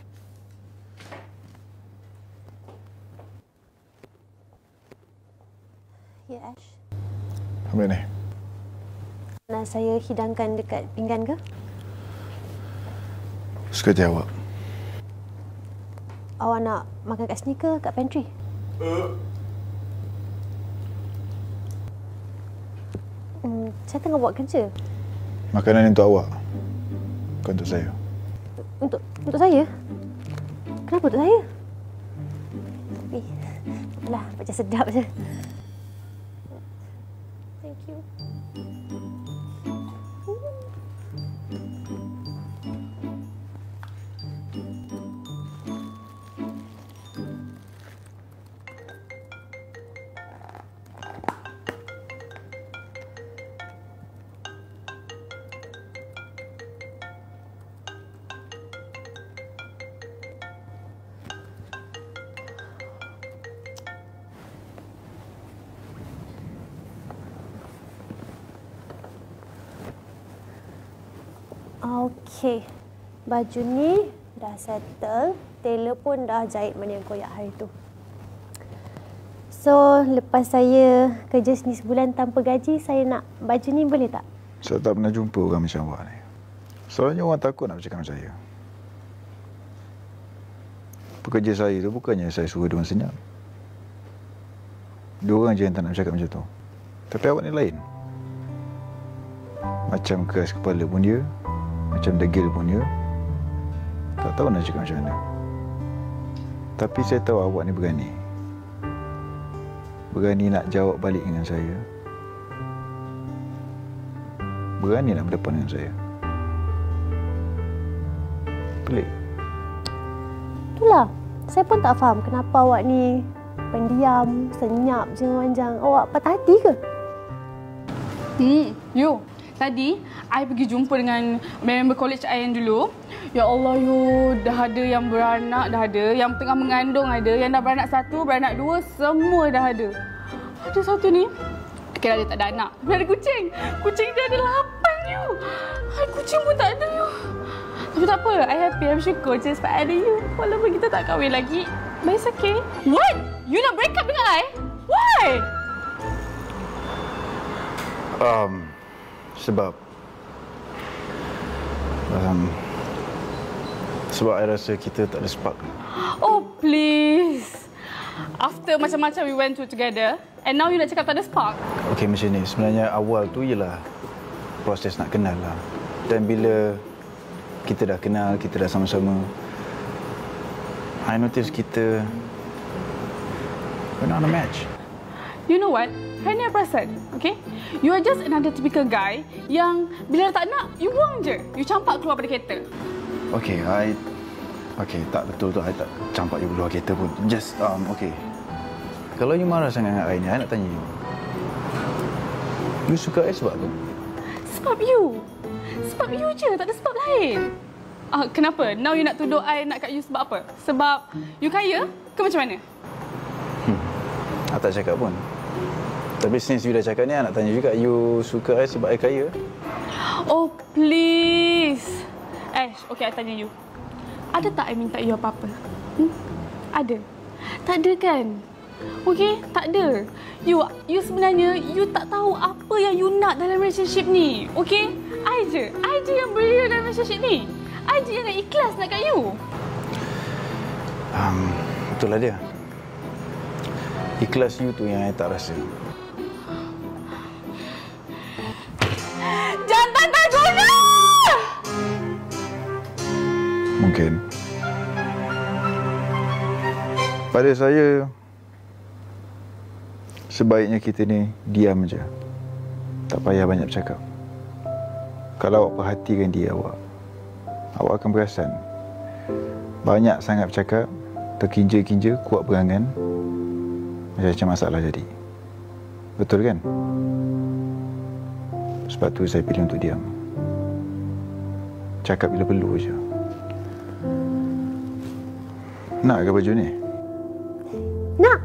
Ya, Ash. Ambil ni. Nak saya hidangkan dekat pinggan ke? Suka jawab. Awak nak makan kat sini ke kat pantry? Saya tengah buat kerja. Makanan ni untuk awak. Bukan untuk saya. Untuk saya? Kenapa untuk saya? Tapi, alah, macam sedap je. Thank you. Okey, baju ni dah settle. Tailor pun dah jahit mana yang koyak hari tu. So, lepas saya kerja sini sebulan tanpa gaji, saya nak baju ni boleh tak? Saya tak pernah jumpa orang macam awak ni. Soalnya orang takut nak bercakap dengan saya. Pekerja saya tu bukannya saya suruh dia orang senyap. Dia orang je yang tak nak bercakap macam tu. Tapi awak ni lain. Macam keras kepala pun dia. Macam degil pun dia. Tak tahu nak cakap macam mana. Tapi saya tahu awak ni berani. Berani nak jawab balik dengan saya. Berani nak berdepan dengan saya. Pelik. Itulah. Saya pun tak faham kenapa awak ni pendiam, senyap je panjang. Awak patah hati ke? You. Tadi, I pergi jumpa dengan member college I yang dulu. Ya Allah, dah ada yang beranak, dah ada. Yang tengah mengandung ada. Yang dah beranak 1, beranak 2, semua dah ada. Ada satu ni, kira dia tak ada anak. Dia ada kucing. Kucing dia ada 8, you. Kucing pun tak ada, you. Tapi tak apa, I happy, I'm syukur je sebab ada you. Walaupun kita tak kahwin lagi, but it's okay. What? You nak break up dengan I? Why? Sebab I rasa kita tak ada spark. Oh, please. After macam-macam we went through together, and now you nak cakap tak ada spark? Okey, macam ni. Sebenarnya awal tu ialah proses nak kenal lah. Dan bila kita dah kenal, kita dah sama-sama, I notice kita we're not a match. You know what? Hari ni I perasan, okay? You are just another typical guy yang bila tak nak, you buang je. You campak keluar pada kereta. Okay, tak betul tu. I tak campak you keluar kereta pun. Just, okay. Kalau you marah sangat dengan I ni, I nak tanya you. You suka I sebab apa? Sebab you. Sebab you je, tak ada sebab lain. Kenapa? Now you nak tuduh I nak kat you sebab apa? Sebab you kaya ke macam mana? I tak cakap pun. Tapi since you dah cakap ni, I nak tanya juga, you suka I sebab I kaya? Oh, please. Ash, okay, I tanya you. Ada tak I minta you apa-apa? Ada? Tak ada kan? Okay, tak ada. You sebenarnya, you tak tahu apa yang you nak dalam relationship ni. Okay? I je yang beri you dalam relationship ni. I je yang ikhlas nak kat you. Betul lah dia. Ikhlas you tu yang I tak rasa. Jantan tak guna! Mungkin. Pada saya, sebaiknya kita ni diam je. Tak payah banyak bercakap. Kalau awak perhatikan dia awak akan perasan banyak sangat bercakap, terkinja-kinja, kuat berangan, macam-macam masalah jadi. Betul kan? Sebab tu saya pilih untuk diam. Cakap bila perlu je. Nak ke baju ni? Nak.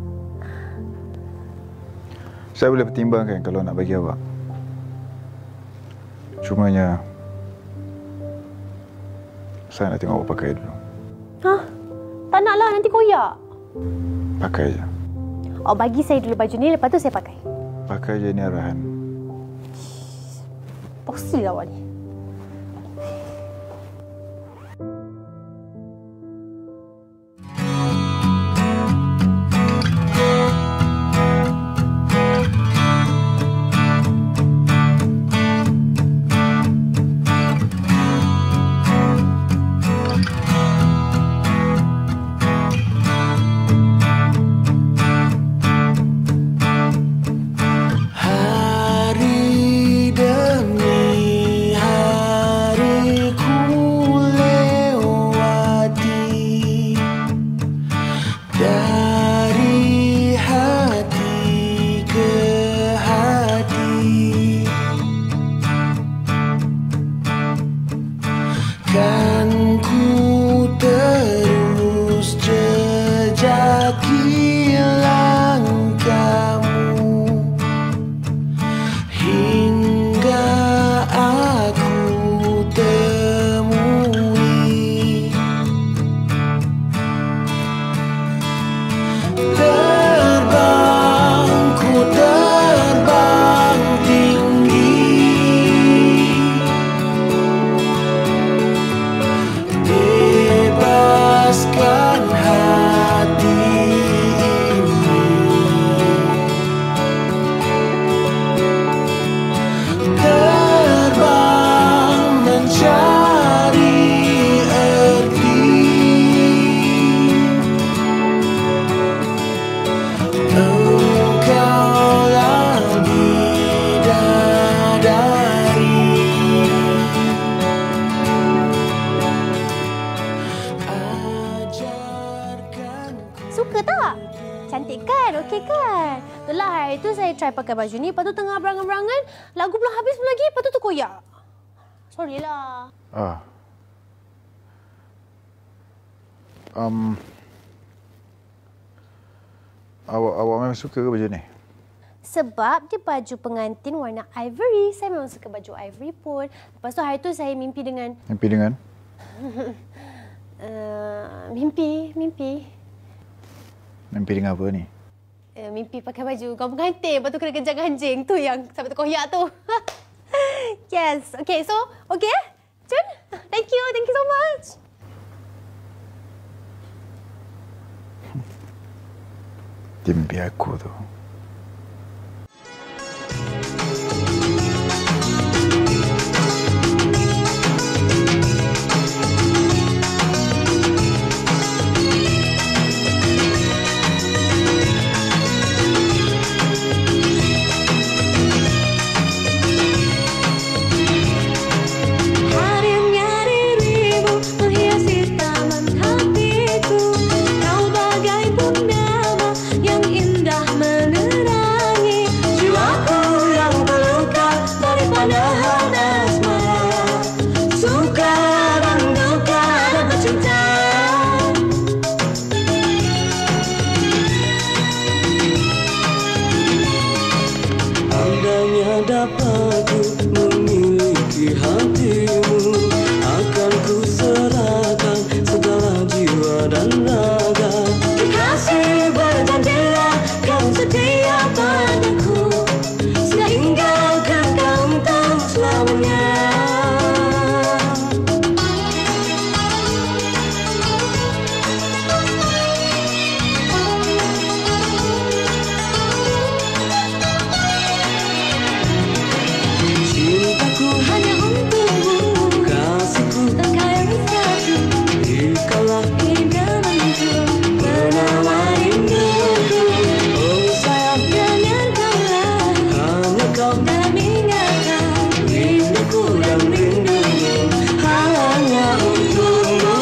Saya boleh pertimbangkan kalau nak bagi awak. Cumanya saya nak tengok awak pakai dulu. Hah? Tak naklah, nanti koyak. Pakai je. Awak bagi saya dulu baju ni, lepas tu saya pakai. Pakai je, ni arahan. Bosil awak ni. Pakai baju ni, lepas tu tengah berangan-berangan, lagu belum habis pun lagi, lepas tu terkoyak. Sorry lah. Awak memang suka ke baju ni? Sebab dia baju pengantin warna ivory. Saya memang suka baju ivory pun. Lepas tu hari tu saya mimpi dengan... Mimpi dengan? Mimpi. Mimpi dengan apa ni? Mimpi pakai baju gaun pengantin, lepas tu kena kejar anjing. Tu yang sampai terkoyak tu. Yes. Okay, so, okay eh? Jun, thank you so much. Dia mimpi aku tu. Kau bagai purnama yang indah menegurku. betapa ku memiliki hatimu. Akan ku serahkan segala jiwa dan raga. Kekasih berjanjilah kau setia padaku, sehingga kekal untuk selamanya. Cintaku hanya untukmu, kasihku engkau yang satu. Dikala hingga muncul penawar rinduku. Oh sayang, jangan kaulah hanya kau dalam ingatan. Rinduku dan rindumu hanya untukmu.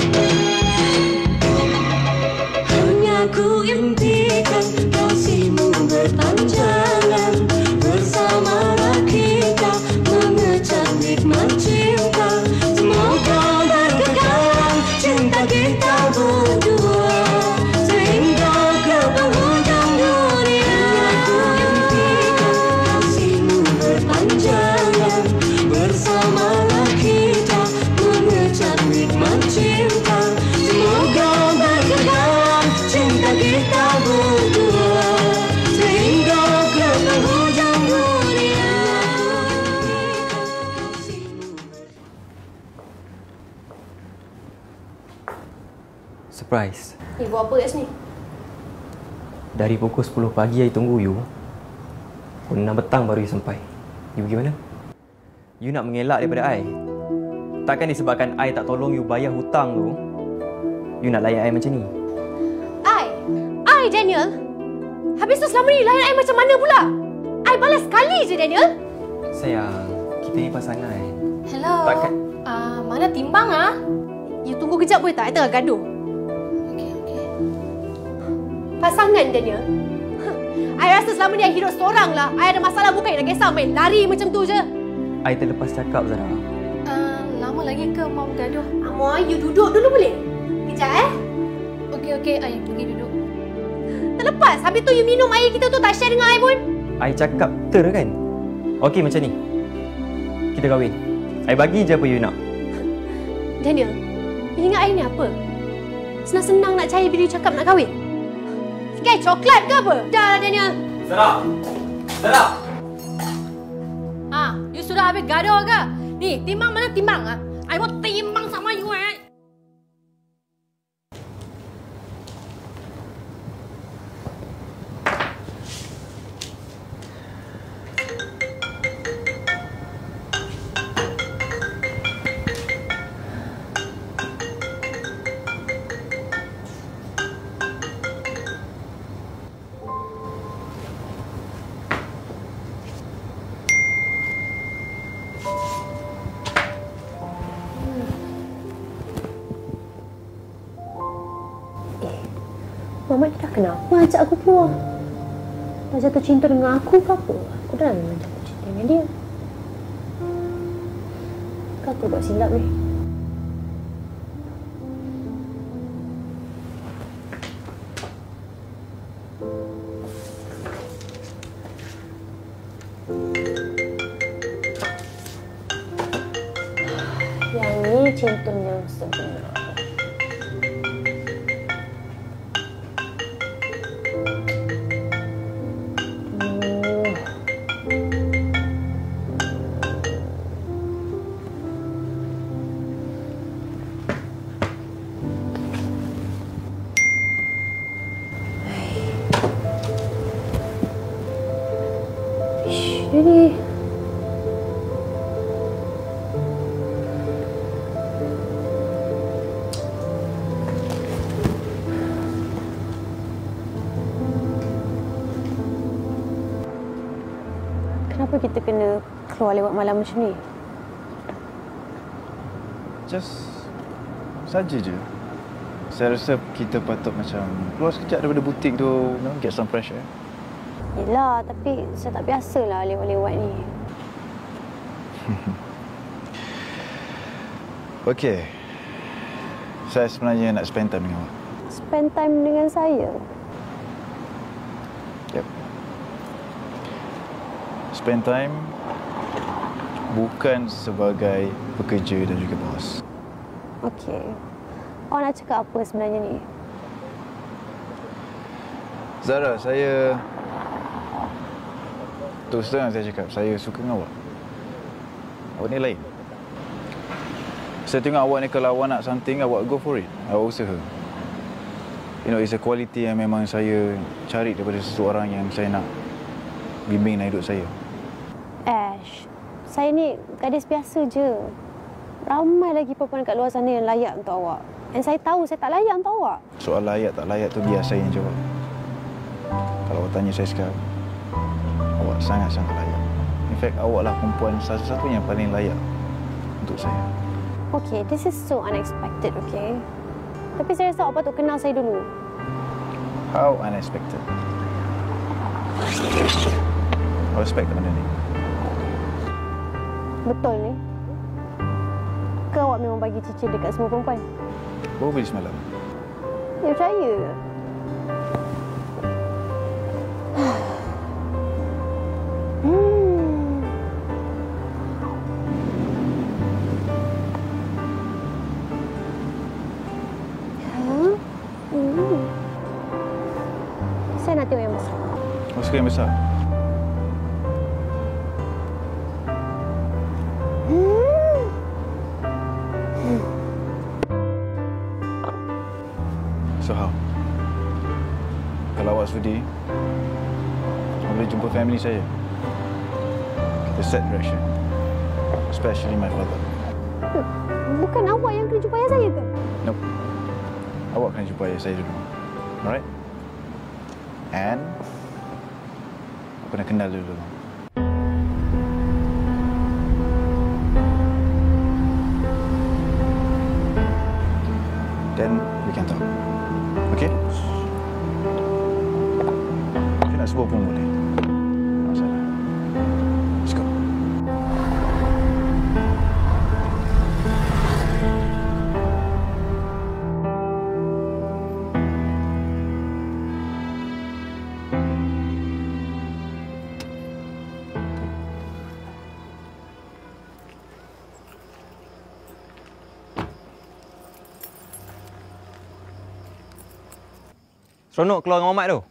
Hanya ku impikan kasihmu berpanjangan. Bersamalah kita mengecap nikmat cinta. Semoga berkekalan cinta kita berdua, sehingga ke penghujung dunia. Ku impikan kasihmu berpanjangan. Bersamalah kita mengecap nikmat cinta. Semoga berkekalan cinta kita berdua, sehingga ke penghujung dunia. Surprise. Buat apa kat sini? Dari pukul 10 pagi I tunggu you. Pukul 6 petang baru you sampai. You pergi mana? You nak mengelak daripada I? Takkan disebabkan I tak tolong you bayar hutang tu, you nak layan I macam ni? I Daniel. Habis tu selama ni layan I macam mana pula? I balas sekali je Daniel. Sayang, kita ni pasangan. Hello. Takkan Mana timbang ah? You tunggu kejap boleh tak? I tengah gaduh. Okey. Pasangan Daniel. I rasa selama ni I hidup seorang lah. I ada masalah bukan nak kisah main lari macam tu je. I terlepas cakap Zara. Lama lagi ke mau gaduh? Amoy, you duduk dulu boleh? Kejap Okey, I pergi duduk. Terlepas. Habis tu you minum air kita tu tak share dengan I pun. I cakap ter kan? Okey macam ni. Kita kahwin. I bagi je apa you nak. Daniel, you ingat I ni apa? Senang-senang nak cair bila you cakap nak kahwin? Fikir coklat ke apa? Dah lah Daniel. Zara! You sudah habis gaduh ke? Ni, timbang mana timbang ah? I mau timbang sama you Mama ni dah kenapa ajak aku keluar? Dah jatuh cinta dengan aku ke apa? Aku dah memang jatuh cinta dengan dia. Kau aku buat silap ni. Yang ni cinta yang sebenar. Jadi kenapa kita kena keluar lewat malam macam ni? Just saja je. Saya rasa kita patut macam keluar sekejap daripada butik tu, get some fresh air. Yelah, tapi saya tak biasalah lewat-lewat ni. Okey. Saya sebenarnya nak spend time dengan awak. Spend time dengan saya? Yep. Spend time bukan sebagai pekerja dan juga bos. Okey. Awak nak cakap apa sebenarnya ni? Zara, terus terang saya cakap, saya suka dengan awak. Awak ni lain. Saya tengok awak ni, kalau awak nak something, awak go for it. Awak usaha. You know, it's a quality yang memang saya cari daripada seseorang yang saya nak bimbing dalam hidup saya. Ash, saya ni gadis biasa je. Ramai lagi perempuan kat luar sana yang layak untuk awak. Dan saya tahu saya tak layak untuk awak. Soal layak tak layak tu biar saya yang jawab. Kalau awak tanya saya sekarang, awak sangat-sangat layak. In fact, awak lah perempuan satu-satunya yang paling layak untuk saya. Okay, this is so unexpected, okay? Tapi saya rasa awak patut kenal saya dulu. How unexpected? Awak expect benda ni? Betul ni? Ke awak memang bagi cicir dekat semua perempuan? Baru beli semalam. Ya, percaya. Saya nak tengok yang besar. Awak suka yang besar? So how? Kalau awak sudi, awak boleh jumpa family saya. Kita set direction. Especially my father. Bukan awak yang kena jumpa ayah saya ke? Nope. Awak kena jumpa ayah saya dulu. Alright? And aku nak kenal dulu. Then we can talk. Okay? Kita nak sebuah pun boleh. Tak masalah. Let's go. Seronok keluar dengan Mamat tu.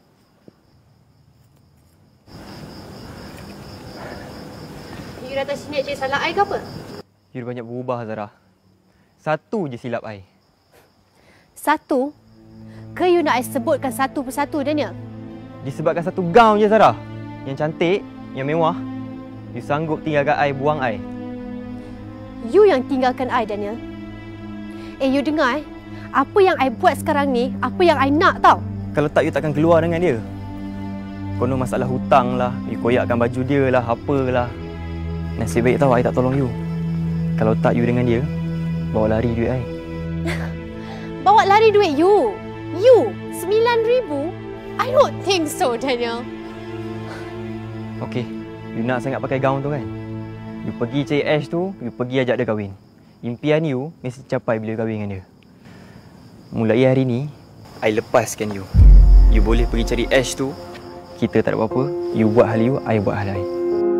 You datang sini nak cari salah I ke apa? You banyak berubah, Zara. Satu je silap I. Satu? Ke you nak I sebutkan satu persatu, Daniel? Disebabkan satu gaun je, Zara. Yang cantik, yang mewah. You sanggup tinggalkan I, buang I. You yang tinggalkan I, Daniel. You dengar apa yang I buat sekarang ni, apa yang I nak tau. Kalau tak, you takkan keluar dengan dia. Konon masalah hutang lah, you koyakkan baju dia lah, apalah. Nasib baik tahu I tak tolong you. Kalau tak, you dengan dia, bawa lari duit I. Bawa lari duit you? You? 9,000? I don't think so, Daniel. Okey, you nak sangat pakai gaun tu kan? You pergi cari Ash tu, you pergi ajak dia kahwin. Impian you mesti capai bila kahwin dengan dia. Mulai hari ni, I lepaskan you. You boleh pergi cari Ash tu. Kita tak ada apa-apa. You buat hal you, I buat hal I.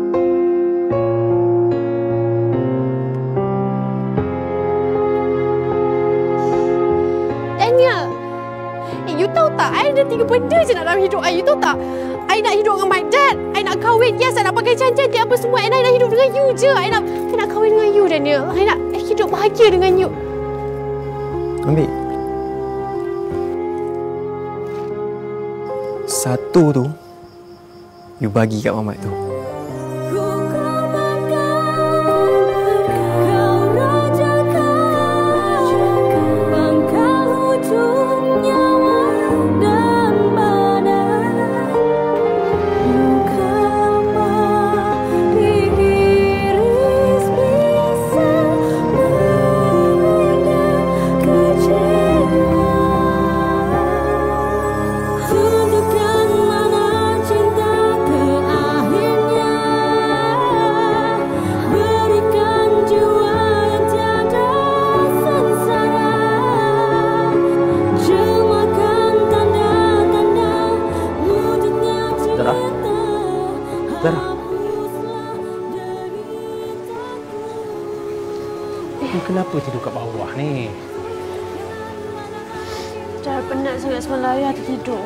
Daniel! You tahu tak, I ada 3 benda je nak dalam hidup I. You tahu tak? I nak hidup dengan my dad. I nak kahwin. Yes, I nak pakai cantik apa semua. And I nak hidup dengan you je. I nak kahwin dengan you, Daniel. I nak hidup bahagia dengan you. Ambil. Satu tu, you bagi kat Mamat tu. kenapa tidur kat bawah ni? Dah penat sangat semalam ayah tertidur.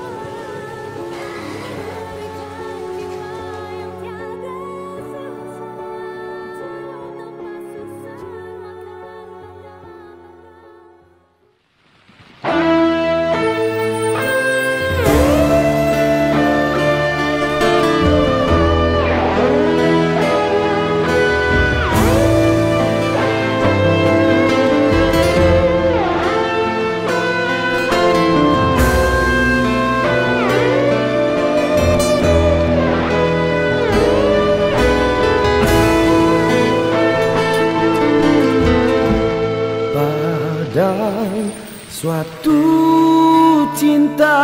Suatu cinta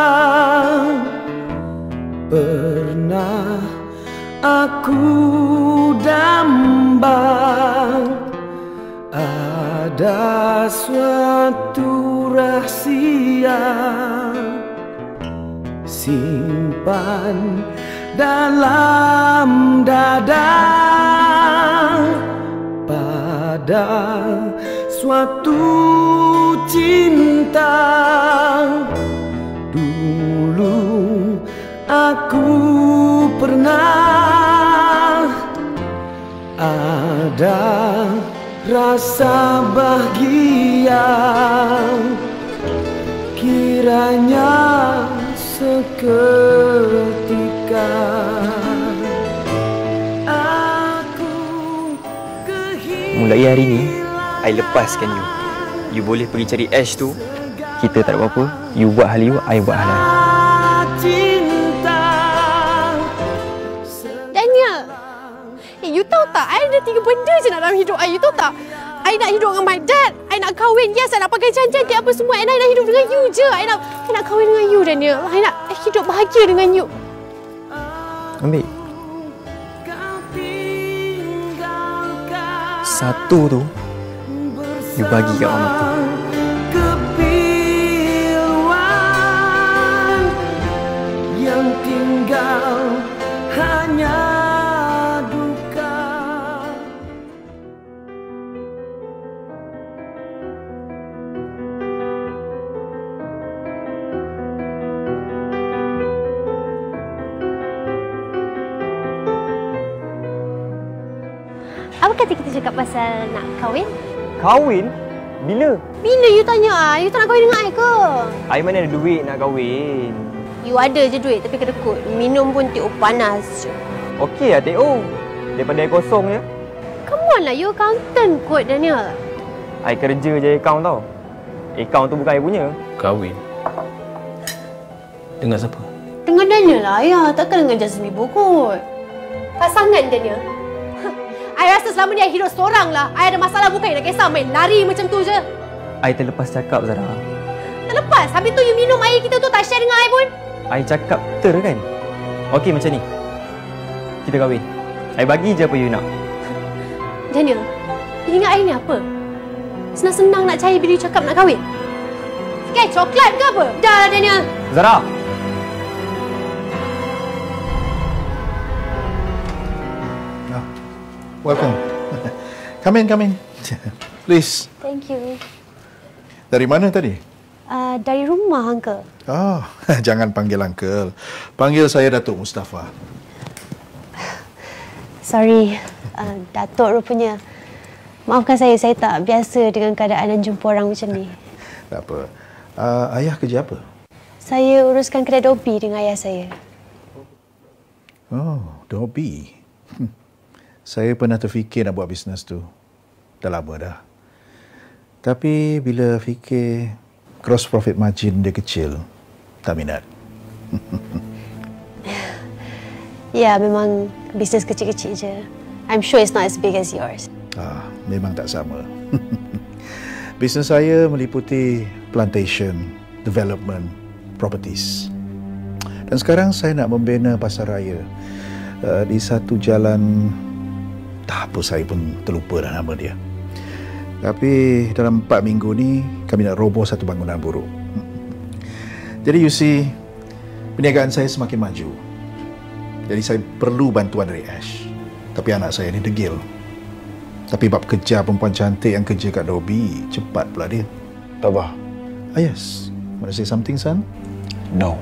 pernah aku dambang, ada suatu rahasia simpan dalam dada, pada suatu cinta dulu aku pernah ada rasa bahagia, kiranya seketika aku mulai hari ni I lepaskan you. You boleh pergi cari Ash tu. Kita tak ada apa-apa. You buat hal you, I buat hal I. Daniel, you tahu tak, I ada 3 benda je nak dalam hidup I. You tahu tak, I nak hidup dengan my dad, I nak kahwin, yes, I nak pakai cantik apa semua, and I nak hidup dengan you je. I nak kahwin dengan you, Daniel. I nak hidup bahagia dengan you. Ambil. Satu tu you bagi kat orang tu. kepiluan yang tinggal hanya duka. Apa kata kita cakap pasal nak kahwin? Kahwin? Bila? Bila you tanya you tak nak kahwin dengan I ke? I mana ada duit nak kahwin. You ada je duit tapi kedekut. Minum pun tiup panas je. Okey lah Teo. Daripada I kosong je. Come on lah, you accountant kot, Daniel. I kerja je account tau. Account tu bukan I punya. Kahwin? Dengan siapa? Dengan Daniel lah, ayah. Takkan dengan Jasmine kot. Pasangan Daniel. I rasa selama ni I hidup seorang lah. I ada masalah bukan you nak kisah main lari macam tu je. I terlepas cakap Zara. Terlepas? Habis tu you minum air kita tu tak share dengan I pun. I cakap kan? Okey macam ni. Kita kahwin. I bagi je apa you nak. Daniel, you ingat I ni apa? Senang-senang nak cair bila you cakap nak kahwin? Sikit coklat ke apa? Dah lah Daniel. Zara! Welcome. Come in. Please. Thank you. Dari mana tadi? Dari rumah, Uncle. Oh, jangan panggil Uncle. Panggil saya Datuk Mustafa. Sorry, Datuk rupanya. Maafkan saya tak biasa dengan keadaan dan jumpa orang macam ni. Tak apa. Ayah kerja apa? Saya uruskan kedai Dobi dengan ayah saya. Oh, Dobi. Saya pernah terfikir nak buat bisnes tu. Dah lama dah. Tapi bila fikir gross profit margin dia kecil, tak minat. Ya, memang bisnes kecil-kecil je. I'm sure it's not as big as yours. Memang tak sama. Bisnes saya meliputi plantation, development, properties. Dan sekarang saya nak membina pasar raya di satu jalan, tak apa saya pun terlupa dah nama dia. Tapi dalam 4 minggu ni kami nak roboh satu bangunan buruk. Jadi you see, perniagaan saya semakin maju. Jadi saya perlu bantuan dari Ash. Tapi anak saya ni degil. Tapi bab kejar perempuan cantik yang kerja kat lobi, cepat pula dia. Tabah. Yes. Want to say something, son? No.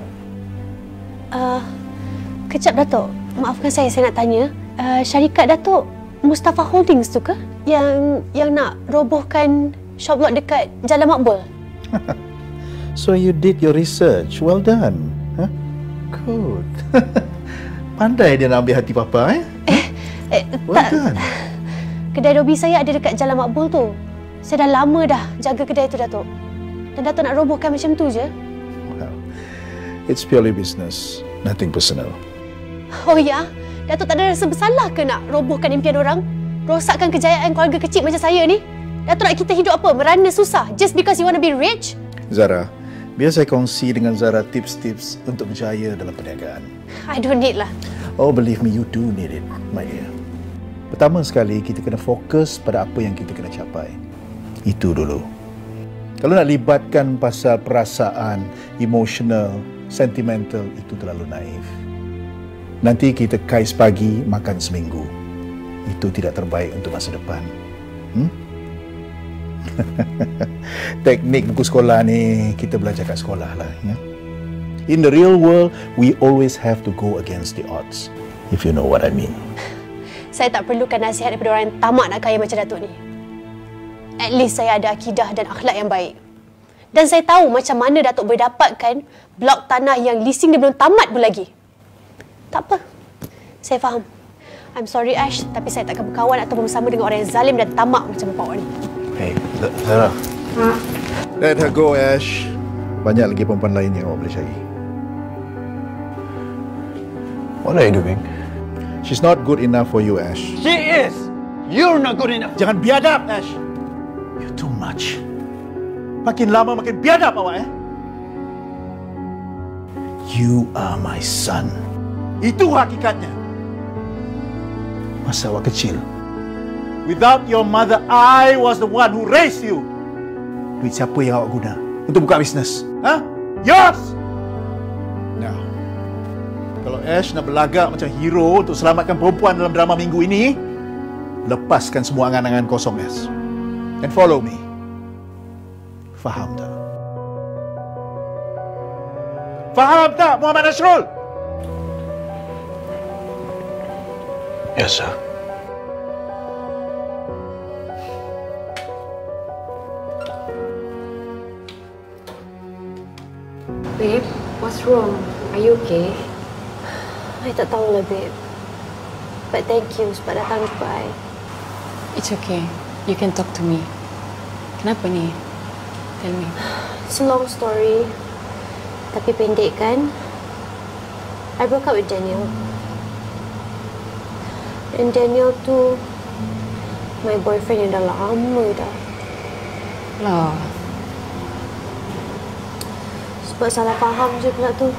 Kejap Datuk, maafkan saya nak tanya. Syarikat Datuk Mustafa Holdings tu ke? Yang nak robohkan shop lot dekat Jalan Makbul? So you did your research. Well done. Huh? Good. Pandai dia nak ambil hati papa, well done. Kedai Robi saya ada dekat Jalan Makbul tu. Saya dah lama dah jaga kedai tu, Datuk. Dan Datuk nak robohkan macam tu je? Well, it's purely business. Nothing personal. Oh ya? Datuk tak ada rasa bersalah ke nak robohkan impian orang? Rosakkan kejayaan keluarga kecil macam saya ni? Datuk nak kita hidup apa? Merana susah just because you want to be rich? Zara, biar saya kongsi dengan Zara tips-tips untuk berjaya dalam perniagaan. I don't need lah. Oh, believe me, you do need it, my dear. Pertama sekali, kita kena fokus pada apa yang kita kena capai. Itu dulu. Kalau nak libatkan pasal perasaan, emotional, sentimental, itu terlalu naif. Nanti kita kais pagi, makan seminggu. Itu tidak terbaik untuk masa depan. Teknik buku sekolah ni, kita belajar kat sekolah lah. Ya? In the real world, we always have to go against the odds. If you know what I mean. Saya tak perlukan nasihat daripada orang yang tamak nak kaya macam Datuk ni. At least saya ada akidah dan akhlak yang baik. Dan saya tahu macam mana Datuk boleh dapatkan blok tanah yang leasing dia belum tamat pun lagi. Tak apa. Saya faham. I'm sorry Ash, tapi saya takkan berkawan atau bersama dengan orang yang zalim dan tamak macam bapak awak ni. Hey, Zara. Let her go, Ash. Banyak lagi perempuan lain yang awak boleh cari. What are you doing? She's not good enough for you, Ash. She is! You're not good enough! Jangan biadab, Ash. You're too much. Makin lama makin biadab awak, You are my son. Itu hakikatnya. Masa awak kecil, without your mother, I was the one who raised you. Duit siapa yang awak guna untuk buka bisnes? Yours! Now, kalau Ash nak berlagak macam hero untuk selamatkan perempuan dalam drama minggu ini, lepaskan semua angan-angan kosong, Ash. And follow me. Faham tak? Faham tak, Muhammad Nasrul? Yes, sir. Babe, what's wrong? Are you okay? I tak tahulah, babe. But thank you sebab datang jumpa I. It's okay. You can talk to me. Kenapa ni? Tell me. It's a long story. Tapi pendek kan? I broke up with Daniel. And Daniel tu my boyfriend yang dah lama dah. Lah. Sebab salah faham je pula tu.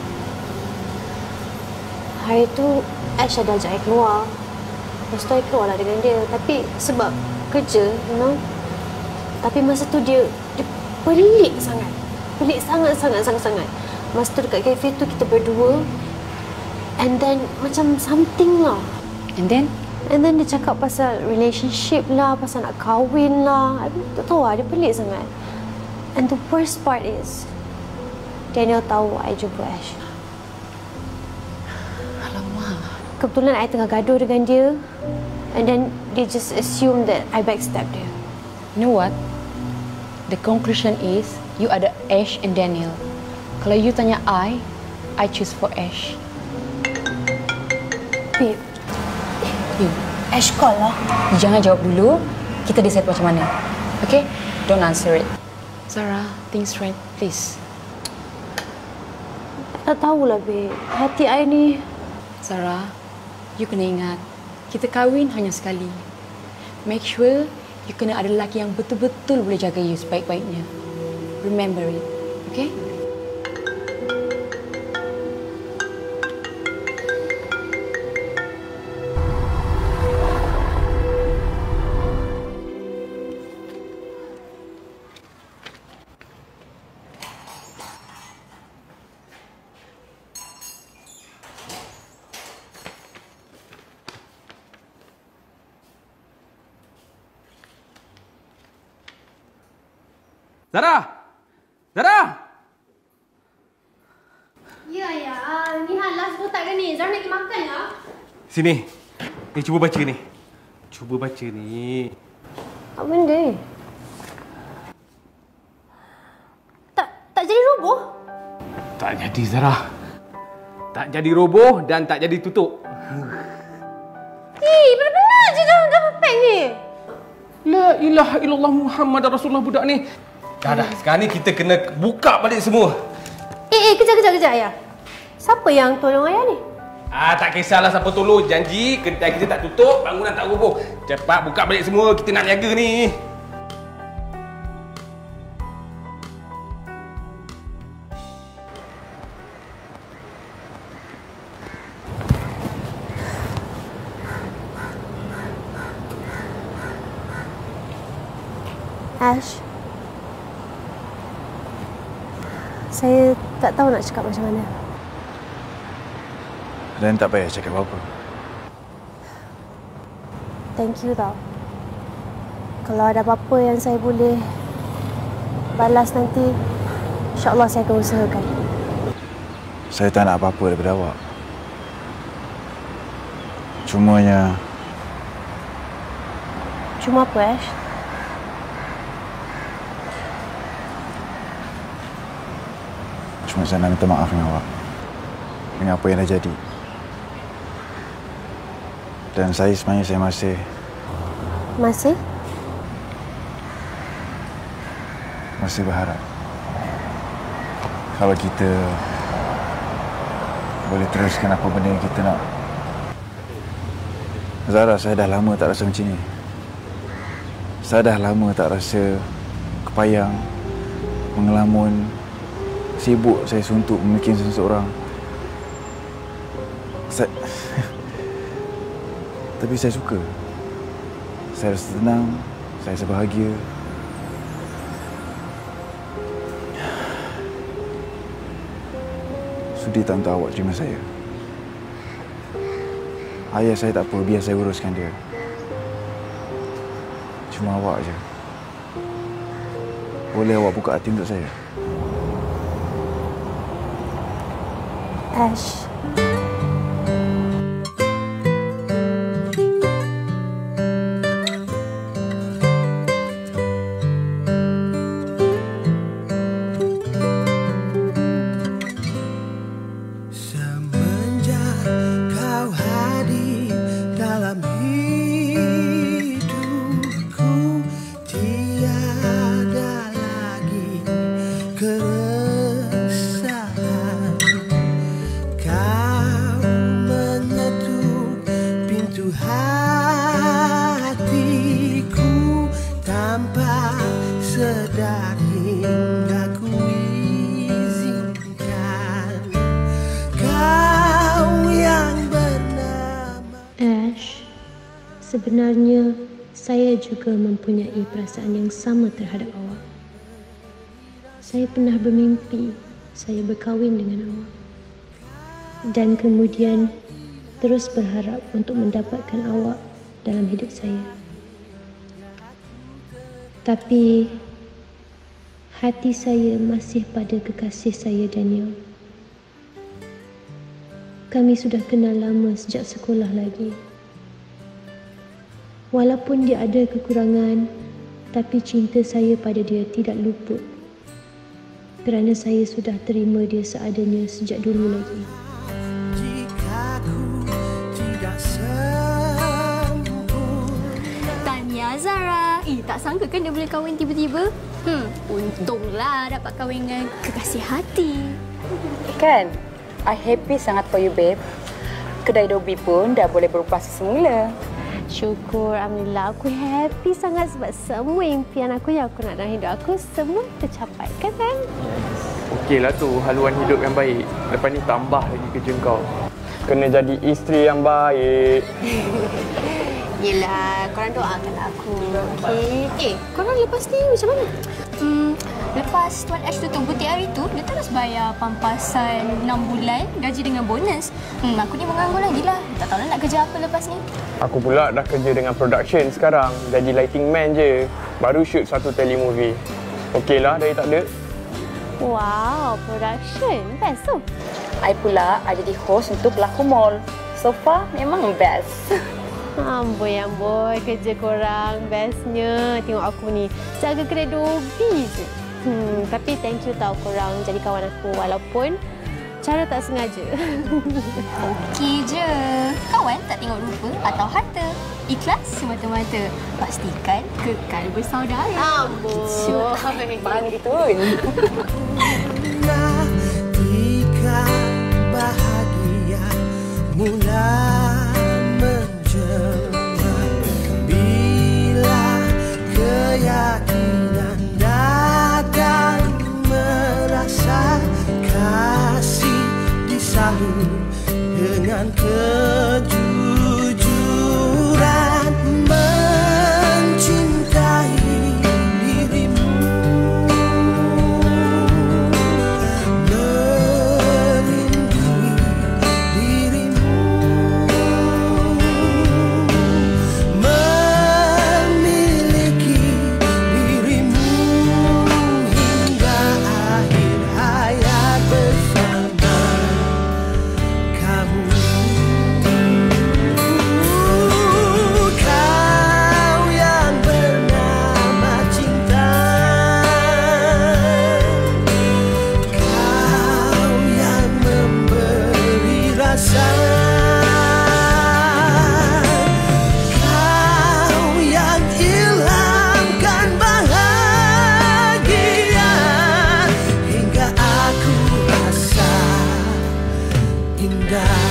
Hari tu Ash ada ajak I keluar. Lepas tu I keluar lah dengan dia. Tapi sebab kerja, you know. Tapi masa tu dia pelik sangat. Pelik sangat. Masa tu dekat kafe tu kita berdua. And then macam something lah. And then? And then dia cakap pasal relationship lah, pasal nak kahwin lah. I tak tahu lah, dia pelik sangat. And the worst part is, Daniel tahu I jumpa Ash. Alamak. Kebetulan I tengah gaduh dengan dia. And then they just assume that I backstabbed dia. You know what? The conclusion is, you ada Ash and Daniel. Kalau you tanya I choose for Ash. Babe. You. Ash call lah. You jangan jawab dulu. Kita decide macam mana. Okay? Don't answer it. Zara, think straight, please. Tak tahulah, babe. Hati I ni... Zara, you kena ingat. Kita kahwin hanya sekali. Make sure you kena ada lelaki yang betul-betul boleh jaga you sebaik-baiknya. Remember it. Okay? Zara! Zara! Ya, ya. Ni halas kotak kan ni. Zara nak pergi makan lah. Sini. Ni cuba baca ni. Cuba baca ni. Apa benda ni? Tak jadi roboh? Tak jadi, Zara. Tak jadi roboh dan tak jadi tutup. Benar-benar je dah pack ni. La ilaha illallah Muhammad Rasulullah budak ni. Dah. Sekarang ni kita kena buka balik semua. Kejap, ayah. Siapa yang tolong ayah ni? Tak kisahlah siapa tolong. Janji kedai kita tak tutup, bangunan tak roboh. Cepat buka balik semua, kita nak niaga ni. Ash, saya tak tahu nak cakap macam mana. Dan tak payah cakap apa-apa. Thank you tau. Kalau ada apa-apa yang saya boleh balas nanti, insyaAllah saya akan usahakan. Saya tak nak apa-apa daripada awak. Cuma apa, Ash? Cuma saya nak minta maaf dengan awak. Dengan apa yang dah jadi. Dan sebenarnya saya masih... Masih berharap. Kalau kita boleh teruskan apa benda yang kita nak. Zara, saya dah lama tak rasa macam ni. Saya dah lama tak rasa kepayang, mengelamun, sibuk saya suntuk memikirkan seseorang. Tapi saya suka. Saya rasa tenang, saya rasa bahagia. Sudi tak untuk awak terima saya. Ayah saya tak apa, biar saya uruskan dia. Cuma awak je. Boleh awak buka hati untuk saya? Ash. Sebenarnya, saya juga mempunyai perasaan yang sama terhadap awak. Saya pernah bermimpi saya berkahwin dengan awak. Dan kemudian terus berharap untuk mendapatkan awak dalam hidup saya. Tapi hati saya masih pada kekasih saya, Daniel. Kami sudah kenal lama sejak sekolah lagi. Walaupun dia ada kekurangan, tapi cinta saya pada dia tidak luput. Kerana saya sudah terima dia seadanya sejak dulu lagi. Tanya Zara. Tak sangka kan dia boleh kahwin tiba-tiba. Untunglah dapat kahwin dengan kekasih hati. Kan? I happy sangat for you, babe. Kedai Dobi pun dah boleh beroperasi semula. Syukur, alhamdulillah. Aku happy sangat sebab semua impian aku yang aku nak dalam hidup aku semua tercapai, kan, sayang? Okeylah tu, haluan hidup yang baik. Lepas ni tambah lagi kerja kau. Kena jadi isteri yang baik. Yelah, korang doakan aku, okey? Korang lepas ni macam mana? Lepas Tuan Ash tutup butik hari tu, dia terus bayar pampasan 6 bulan, gaji dengan bonus. Aku ni menganggur lagi lah. Tak tahu nak kerja apa lepas ni. Aku pula dah kerja dengan production sekarang. Jadi lighting man je. Baru shoot satu telemovie. Okeylah, dari tak ada. Wow, production. Best tu. I pula ada jadi host untuk pelakon mall. So far memang best. Amboi, kerja korang bestnya. Tengok aku ni, jaga kedai Dobi je. Tapi thank you tau korang jadi kawan aku walaupun cara tak sengaja. Okey je. Kawan tak tengok rupa atau harta. Ikhlas semata-mata. Pastikan kekal bersaudara. Amboi. Pantun. Ketika bahagia mulai menjelma, bila keyakinan datang, merasa kasih disalur dengan kejujuran, mencintai dirimu, melindungi dirimu, memiliki dirimu hingga akhir hayat bersama kamu. Kau yang bernama cinta, kau yang memberi rasa, kau yang ilhamkan bahagia hingga aku rasa indah.